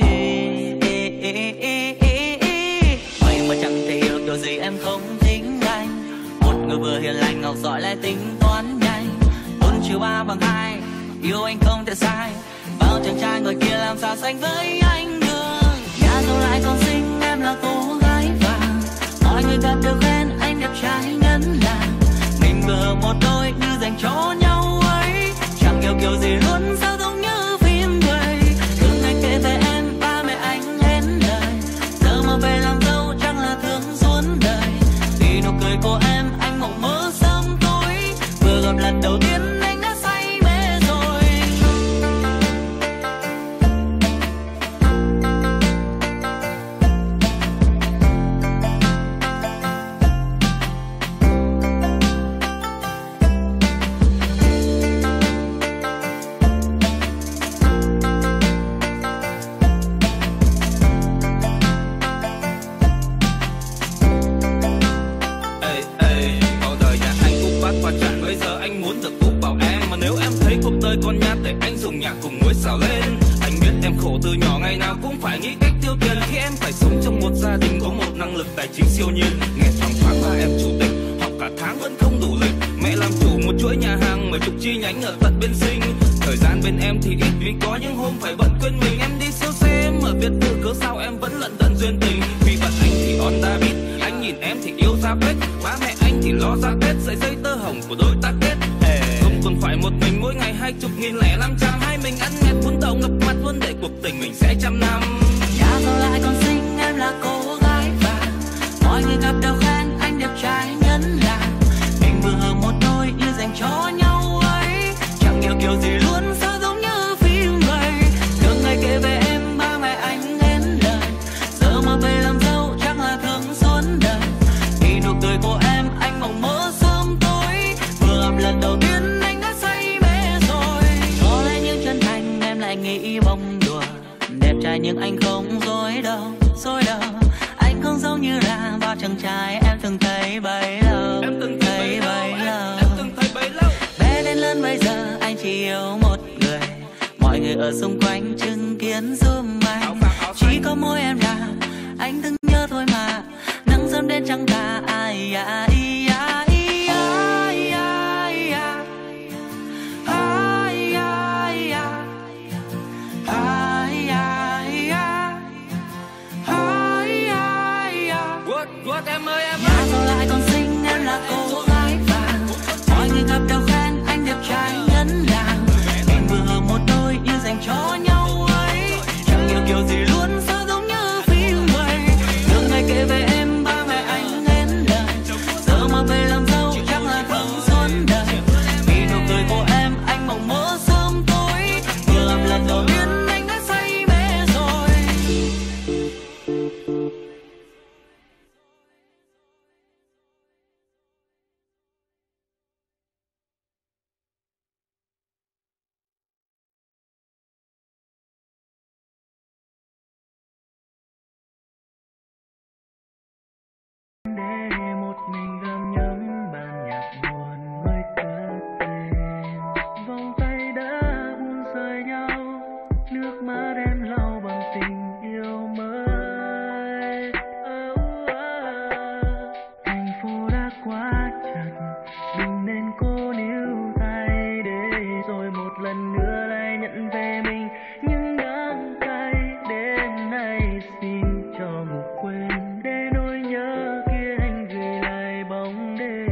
Vậy mà chẳng thể hiểu điều gì em không thích anh. Người vừa hiền lành ngọc giỏi lại tính toán nhanh, bốn trừ ba bằng hai, yêu anh không thể sai. Bao chàng trai người kia làm sao sánh với anh được. Nhà giàu lại còn xinh em là cô gái vàng, mọi người gặp đều khen anh đẹp trai ngấn làng. Mình vừa một đôi như dành cho nhau ấy, chẳng hiểu kiểu gì luôn sao giống như phim vậy. Thương anh kể về em ba mẹ anh hết lời, giờ mà về làm dâu chẳng là thương suốt đời. Vì nụ cười của em anh mộng mơ sớm tối, vừa gặp lần đầu tiên anh đã say mê rồi. Con nhát để anh dùng nhạc cùng muối xào lên. Anh biết em khổ từ nhỏ, ngày nào cũng phải nghĩ cách tiêu tiền. Khi em phải sống trong một gia đình có một năng lực tài chính siêu nhiên. Nghe thoáng thoáng ba em chủ tịch, học cả tháng vẫn không đủ lịch. Mẹ làm chủ một chuỗi nhà hàng mười chục chi nhánh ở tận bên Sinh. Thời gian bên em thì ít vì có những hôm phải bận quên mình. Em đi siêu xe em ở biệt thự, cớ sao em vẫn lận đận duyên tình. Vì bạn anh thì on David, anh nhìn em thì yêu ra bếp. Ba mẹ anh thì lo ra Tết, sợi dây tơ hồng của đôi ta kết. Không còn phải một mình mỗi ngày hai chục nghìn lẻ năm trăm. Hai mình ăn nhẹt vun tàu ngập mặt luôn để cuộc tình mình sẽ trăm năm. Nhà giàu lại còn xinh em là cô nhưng anh không dối đâu, dối đâu. Anh không giống như là bao chàng trai em từng thấy bấy lâu, em từng thấy bấy lâu, em từng thấy bấy lâu. Bé đến lớn bây giờ anh chỉ yêu một người, mọi người ở xung quanh chứng kiến giúp anh. Chỉ có mỗi em là anh từng nhớ thôi mà, nắng sớm đến chẳng cả ai à, ai à, ai à, ai à, ai à, ai à, ai à. What what em ơi em ơi. Nhà giàu lại còn xinh em là cô gái vàng, mọi người gặp đầu khen anh đẹp trai ngấn làng. Em vừa hợp một đôi như dành cho nhau ấy, chẳng hiểu kiểu gì luôn sao giống như phim vậy. Thường ngày kể về em ba mẹ anh hết lời, giờ mà về làm dâu chắc là thấm suốt đời. Vì nụ cười của em anh mộng mơ sớm tối, vừa gặp lần đầu tiên anh đã say mê rồi. Để một mình gầm nhấm bản nhạc buồn mới cất lên, vòng tay đã buông rời nhau, nước mắt em lau bằng tình yêu mới. Oh, oh. Thành phố đã quá chật, đừng nên cố níu tay để rồi một lần nữa lại nhận về mình những đắng cay. Đêm nay xin cho ngủ quên để nỗi nhớ kia anh gửi lại bóng đêm.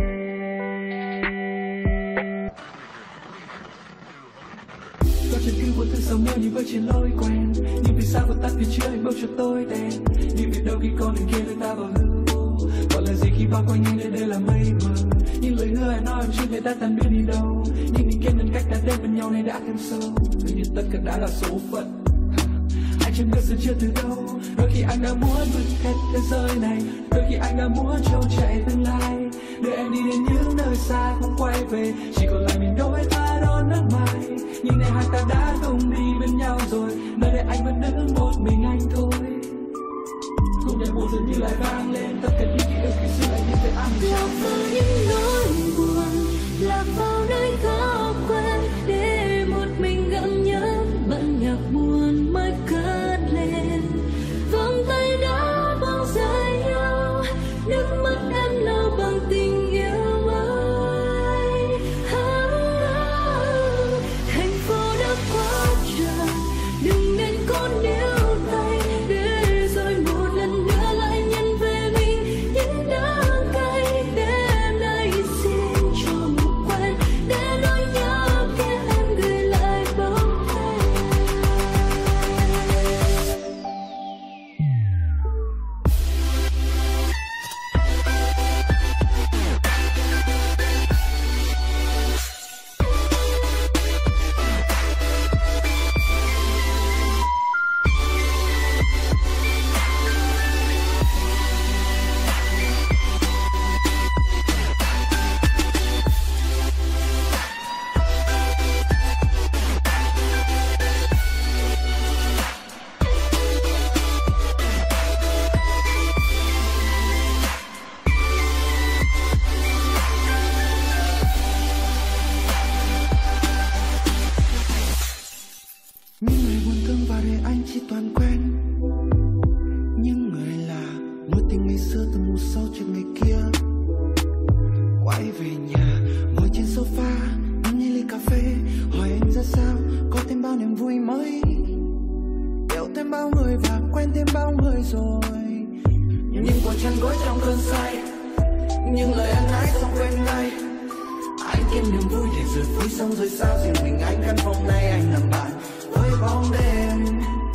Có chân cứ buồn thương sầu mơ như bước trên lối quen, nhưng vì sao vụt tắt vì chưa anh bốc cho tôi đèn. Nhưng việc đâu khi con đường kia đưa ta vào hư vô, gọi là gì khi bao quanh những nơi đây là mây mờ. Những lời hứa anh nói em chưa thể đã tan biến đi đâu, nhưng những kiên nhân cách đã đến bên nhau này đã thêm sâu. Tự nhiên tất cả đã là số phận, anh chẳng biết giờ chưa từ đâu. Đôi khi anh đã muốn vượt hết thế giới này, đôi khi anh đã muốn trốn chạy tương lai, để em đi đến những nơi xa không quay về, chỉ còn lại mình đôi ta đón nước mai. Nhưng nay hai ta đã không đi bên nhau rồi, nơi đây anh vẫn đứng một mình anh thôi. Cùng nhạc buồn dường như lại vang lên, tất cả những ký ức khi xưa anh như thể ăn lạc vào những nỗi buồn, lạc vào nơi khó quen, để một mình gặm nhấm bận nhạc buồn mới cất lên. Vòng tay đã buông rời nhau, nước mắt em lau bằng tình yêu mới. Ah, ah. Thành phố đã quá trần, đừng nên cố níu tay để rồi một lần nữa lại nhận về mình những đắng cay. Đêm nay xin cho ngủ quên để nỗi nhớ kia em gửi lại bóng đêm. Những người buồn thương và để anh chỉ toàn quen, những người là mối tình ngày xưa từ mùa sau trước ngày kia. Quay về nhà ngồi trên sofa nắm ly ly cà phê, hỏi anh ra sao, có thêm bao niềm vui mới, yêu thêm bao người và quen thêm bao người rồi. Nhưng còn chăn gối trong cơn say, những lời ăn ái không quên ngay. Anh kiếm niềm vui để rồi vui xong rồi sao, riêng mình anh căn phòng này anh làm bạn với bóng đêm.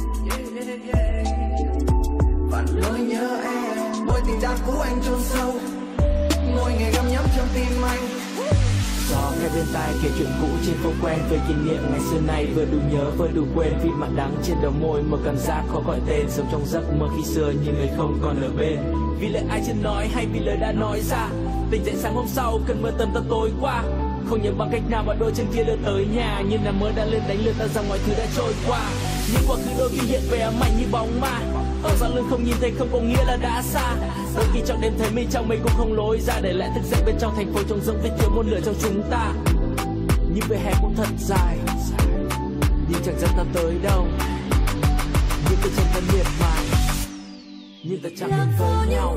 Và nỗi nhớ em, mối tình đã cũ anh chôn sâu, ngồi ngày găm nhấm trong tim anh. Gió nghe bên tai kể chuyện cũ trên phố quen, về kỷ niệm ngày xưa nay vừa đủ nhớ vừa đủ quên. Vị mặn đắng trên đầu môi, một cảm giác khó gọi tên, sống trong giấc mơ khi xưa nhưng người không còn ở bên. Vì lời ai chưa nói hay vì lời đã nói ra, tỉnh dậy sáng hôm sau cơn mưa tầm tầm tối qua. Không nhớ bằng cách nào mà đôi chân kia đưa tới nhà, nhưng nằm mơ đã lên đánh lừa ta rằng mọi thứ đã trôi qua. Những quá khứ đôi khi hiện vẻ ám ảnh như bóng ma. Ở sau lưng không nhìn thấy không có nghĩa là đã xa. Đôi khi trong đêm thấy mình trong mình cũng không lối ra, để lại thức dậy bên trong thành phố trống rỗng vì thiếu một lửa trong chúng ta. Nhưng về hè cũng thật dài, nhưng chẳng dẫn ta tới đâu. Nhưng ta chẳng thân miệt mài, nhưng ta chẳng đến với nhau.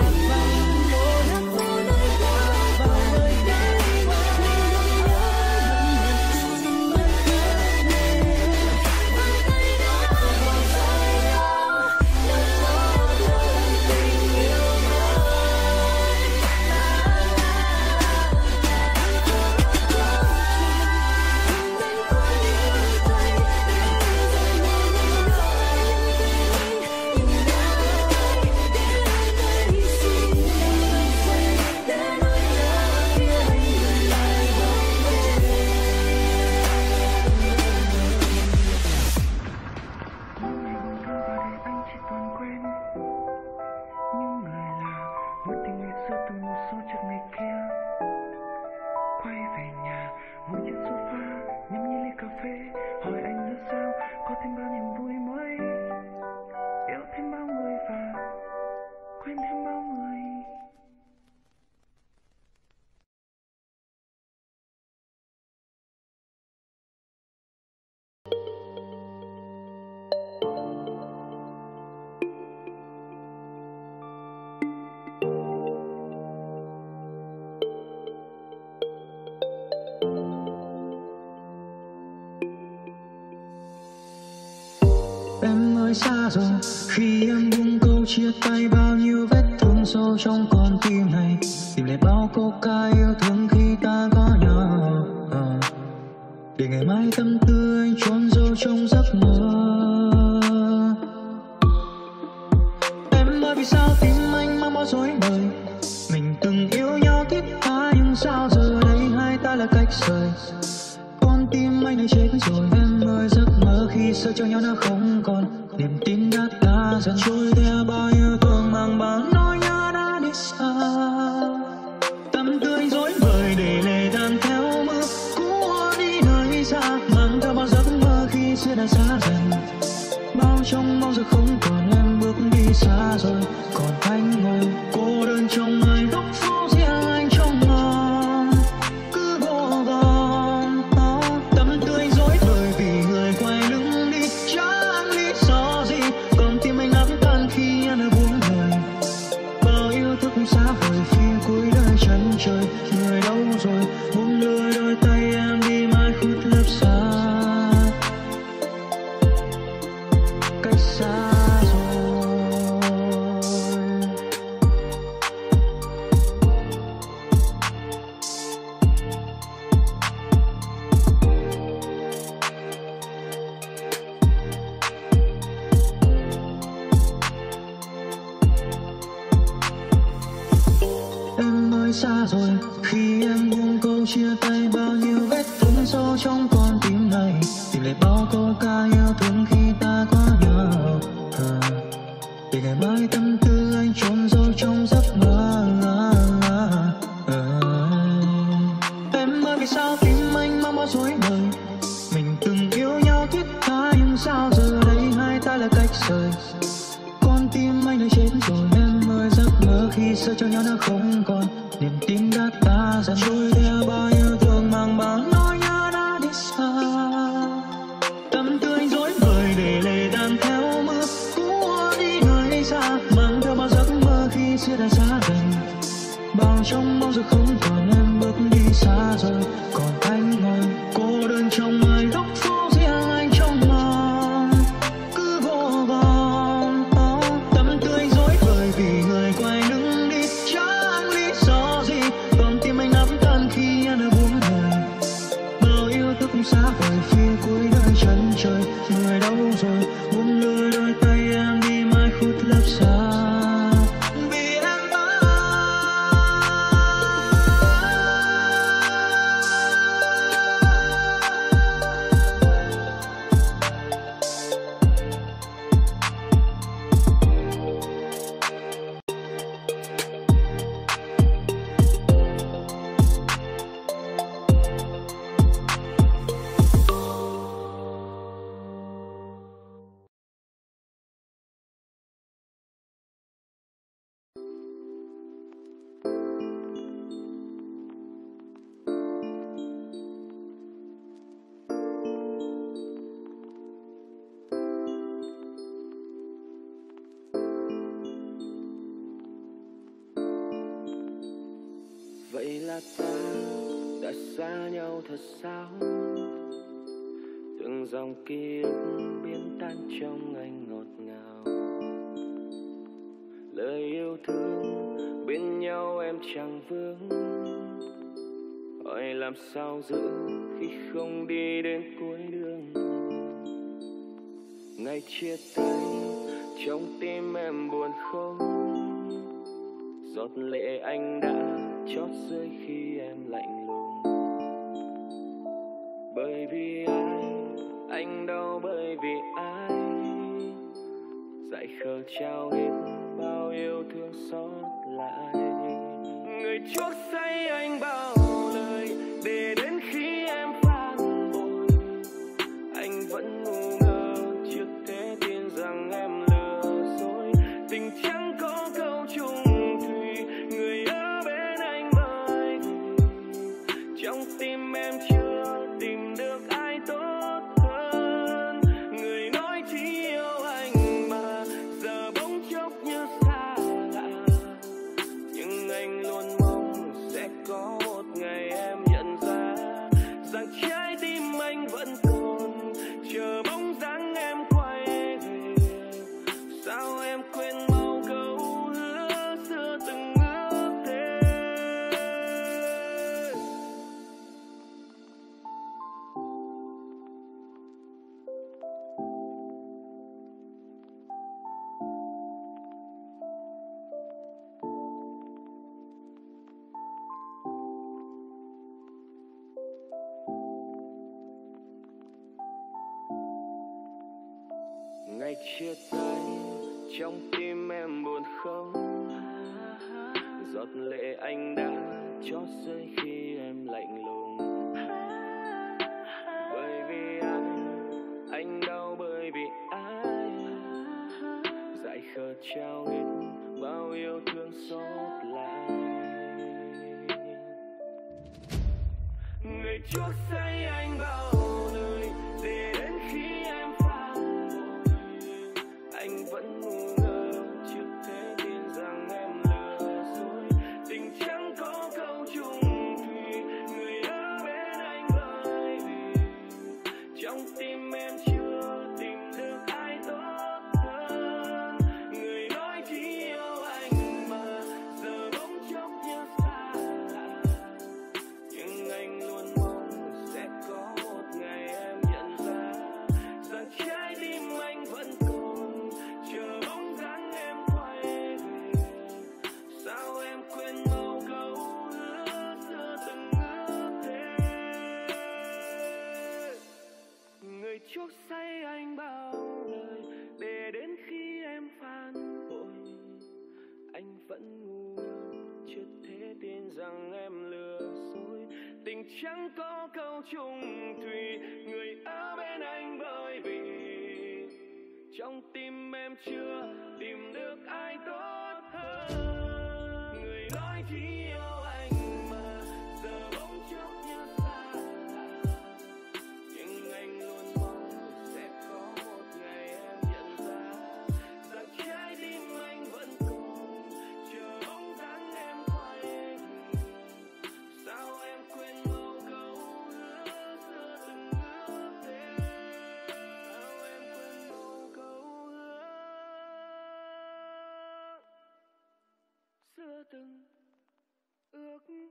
Em ơi xa rồi khi em buông câu chia tay, bao nhiêu vết thương sâu trong con tim này, tìm lại bao câu ca yêu thương khi ta có nhau, à, để ngày mai tâm tư anh chôn sâu trong giấc mơ. Em ơi vì sao tim anh mang bao rối bời, mình từng yêu nhau thiết tha nhưng sao giờ đây hai ta là cách rời. Con tim anh đã chết rồi em ơi, giấc mơ khi xưa cho nhau đã không còn, niềm tin đã ta dần trôi theo bao yêu thương mang bao nỗi nhớ đã đi xa. Tâm tư anh rối bời để lệ tan theo mưa cuốn đi nơi xa, mang theo bao giấc mơ khi xưa đã xa dần. Bao trong mong giờ không còn em bước đi xa rồi, còn anh ngồi cô đơn trong ngày góc phố riêng anh trong mong cứ vô vọng. Tâm tư anh rối bời vì người quay lưng đi chẳng lý do gì, còn tim anh nắm tan khi anh ở buông lời. Bao yêu thức xa vời phía cuối đời chân trời, người đâu rồi buông lơi đôi tay em đi mãi khuất lớp xa, cách xa. Xa rồi khi em buông câu chia tay, bao nhiêu vết thương sâu trong con tim này, tìm lại bao câu ca yêu thương khi ta có nhau, à, để ngày mai tâm tư anh chôn sâu trong giấc mơ. À, à, à. Em ơi vì sao tim anh mang bao rối bời, mình từng yêu nhau thiết tha nhưng sao giờ đây hai ta là cách rời. Con tim anh đã chết rồi em ơi, giấc mơ khi xưa cho nhau đã không còn, niềm tin đã ta dần trôi theo bao yêu thương mang bao nỗi nhớ đã đi xa. Tâm tư anh rối bời để lệ tan theo mưa cuốn đi nơi xa, mang theo bao giấc mơ khi xưa đã xa dần. Bao trong mong giờ không còn em bước đi xa rồi, còn anh ngồi cô đơn trong ngày góc phố riêng anh trong mong cứ vô vọng. Tâm tư anh rối bời vì người quay lưng đi chẳng lý do gì, còn tim anh nắm tan khi anh ở buông lời. Bao yêu thức xa vời phía cuối đời chân trời, người đâu rồi buông lơi đôi tay em đi mãi khuất lớp xa. Vì em mãi là ta đã xa nhau thật sao? Từng dòng ký ức biến tan trong anh ngọt ngào. Lời yêu thương bên nhau em chẳng vướng. Hỏi làm sao giữ khi không đi đến cuối đường. Ngày chia tay trong tim em buồn khôn. Giọt lệ anh đã chót rơi khi em lạnh lùng. Bởi vì ai, anh đau bởi vì ai. Dại khờ trao hết bao yêu thương sót lại. Người chuốc say anh bao lời để đến khi em phản bội. Anh vẫn ngu ngơ chưa thể tin rằng em lừa dối. Tình chẳng có câu chung thủy, người ở bên anh bởi vì trong tim em chưa tìm được ai tốt hơn. Người nói chỉ yêu anh mà giờ bỗng chốc như xa lạ. Nhưng anh luôn mong sẽ có một ngày em nhận ra rằng trái tim anh vẫn còn chờ bóng dáng em quay về. Sao em quên mau câu hứa xưa từng ước thề. Ngày chia tay trong tim em buồn không. Giọt lệ anh đã chót rơi khi em lạnh lùng. Bởi vì ai, anh đau bởi vì ai. Dại khờ trao hết bao yêu thương sót lại. Người chuốc say anh bao lời để đến khi em phản bội. Anh vẫn ngu ngơ chưa thể tin rằng em lừa dối. Tình chẳng có câu chung thủy, người ở bên anh bởi vì trong tim em chưa tìm được ai tốt hơn. Người nói chỉ yêu anh mà giờ bỗng chốc như xa lạ. Nhưng anh luôn mong sẽ có một ngày em nhận ra rằng trái tim anh vẫn còn chờ bóng dáng em quay về. Sao em quên mau câu hứa xưa từng ước thề. Người chuốc say anh bao lời để đến khi em phản bội. Anh vẫn ngu ngơ chưa thể tin rằng em lừa dối. Tình chẳng có câu chung thủy, người ở bên anh bởi vì trong tim em chưa tìm được ai tốt hơn. Người nói chỉ yêu anh mà giờ bỗng chốc như xa lạ. Nhưng anh luôn mong sẽ có một ngày em nhận ra rằng trái tim anh vẫn còn chờ bóng dáng em quay về. Sao em quên mau câu hứa xưa từng ước thề. Sao em quên mau câu hứa xưa từng ước thề.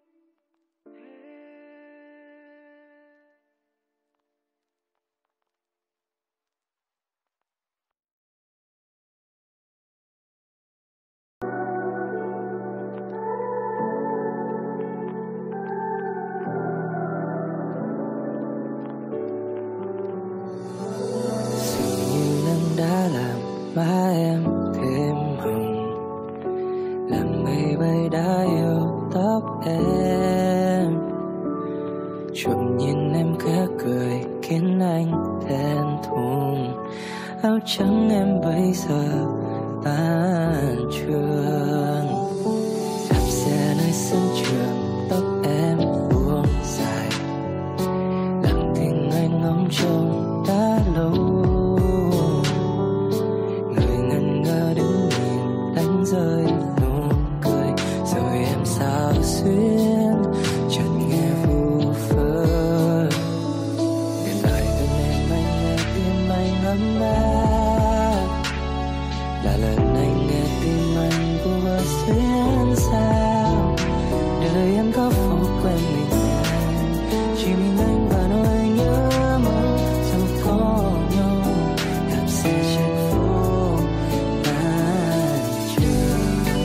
Dường như nắng đã làm má em thêm hồng, làm mây bay đã yêu tóc em. Trộm nhìn em khẽ cười khiến anh thẹn thùng. Áo trắng em bây giờ tan trường. Đạp xe nơi sân trường, tóc em buông dài. Lặng thinh anh ngóng trông đã lâu. Người ngần ngơ đứng nhìn đánh rơi nụ cười. Rồi em sao xuyên đời em có phố quen mình anh, chỉ mình anh và nỗi nhớ mong dù có nhau đạp xe trên phố tan trường.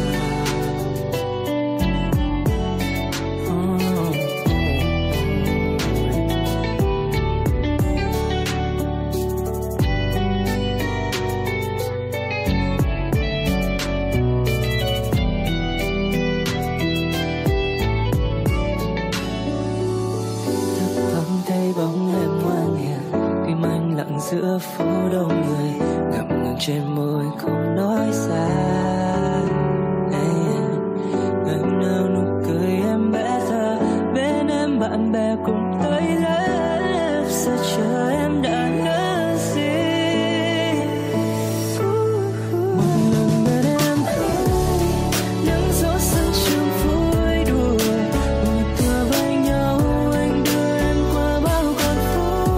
Giữa phố đông người ngập ngừng trên môi không nói ra. Ngày nào nụ cười em bé thơ bên em bạn bè cùng tới lớp, giờ chờ em đã nỡ gì. Một lần bên em nắng gió sân trường vui đùa, ngồi tựa vai nhau anh đưa em qua bao con phố.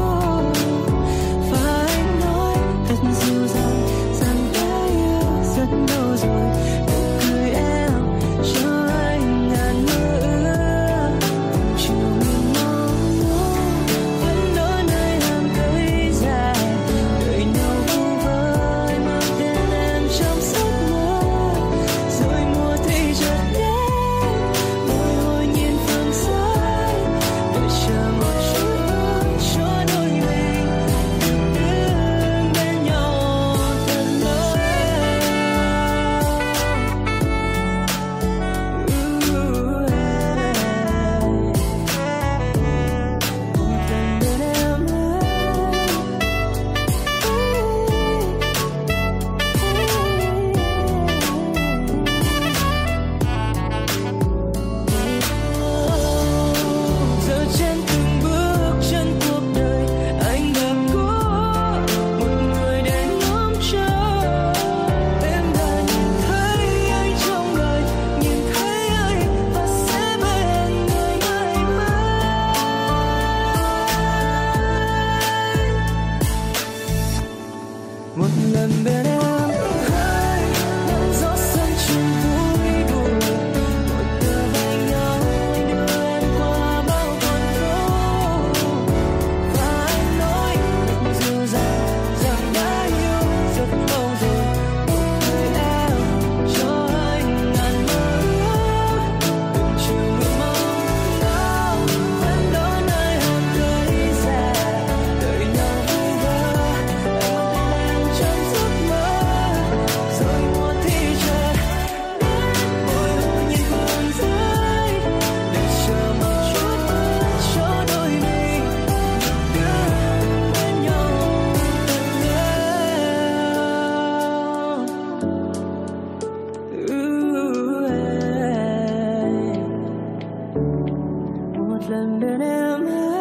Dịu dàng dàng đã yêu rất lâu rồi, nụ cười em cho anh ngàn mơ ước. Chiều mình mong vẫn đó nơi hàng cây dài, đợi nhau vu vơ mang tên em trong giấc mơ. Rồi mùa thi chợt đến, bồi hồi nhìn phương xa, đợi chờ một chút nữa cho đôi mình đứng bên nhau. Một lần bên em hãy nắng gió sân trường vui đùa, ngồi tựa vai nhau anh đưa em qua bao con phố. Và anh nói thật dịu dàng rằng đã yêu rất lâu rồi, nụ cười em cho anh ngàn mơ ước. Từng chiều mình mong ngóng vẫn đó nơi hàng cây dài, đợi nhau vu vơ trong giấc mơ. Rồi mùa thi chợt đến, bồi hồi nhìn phương dưới, để chờ một chút nữa cho đôi mình đứng bên nhau thật lâu. Một lần bên em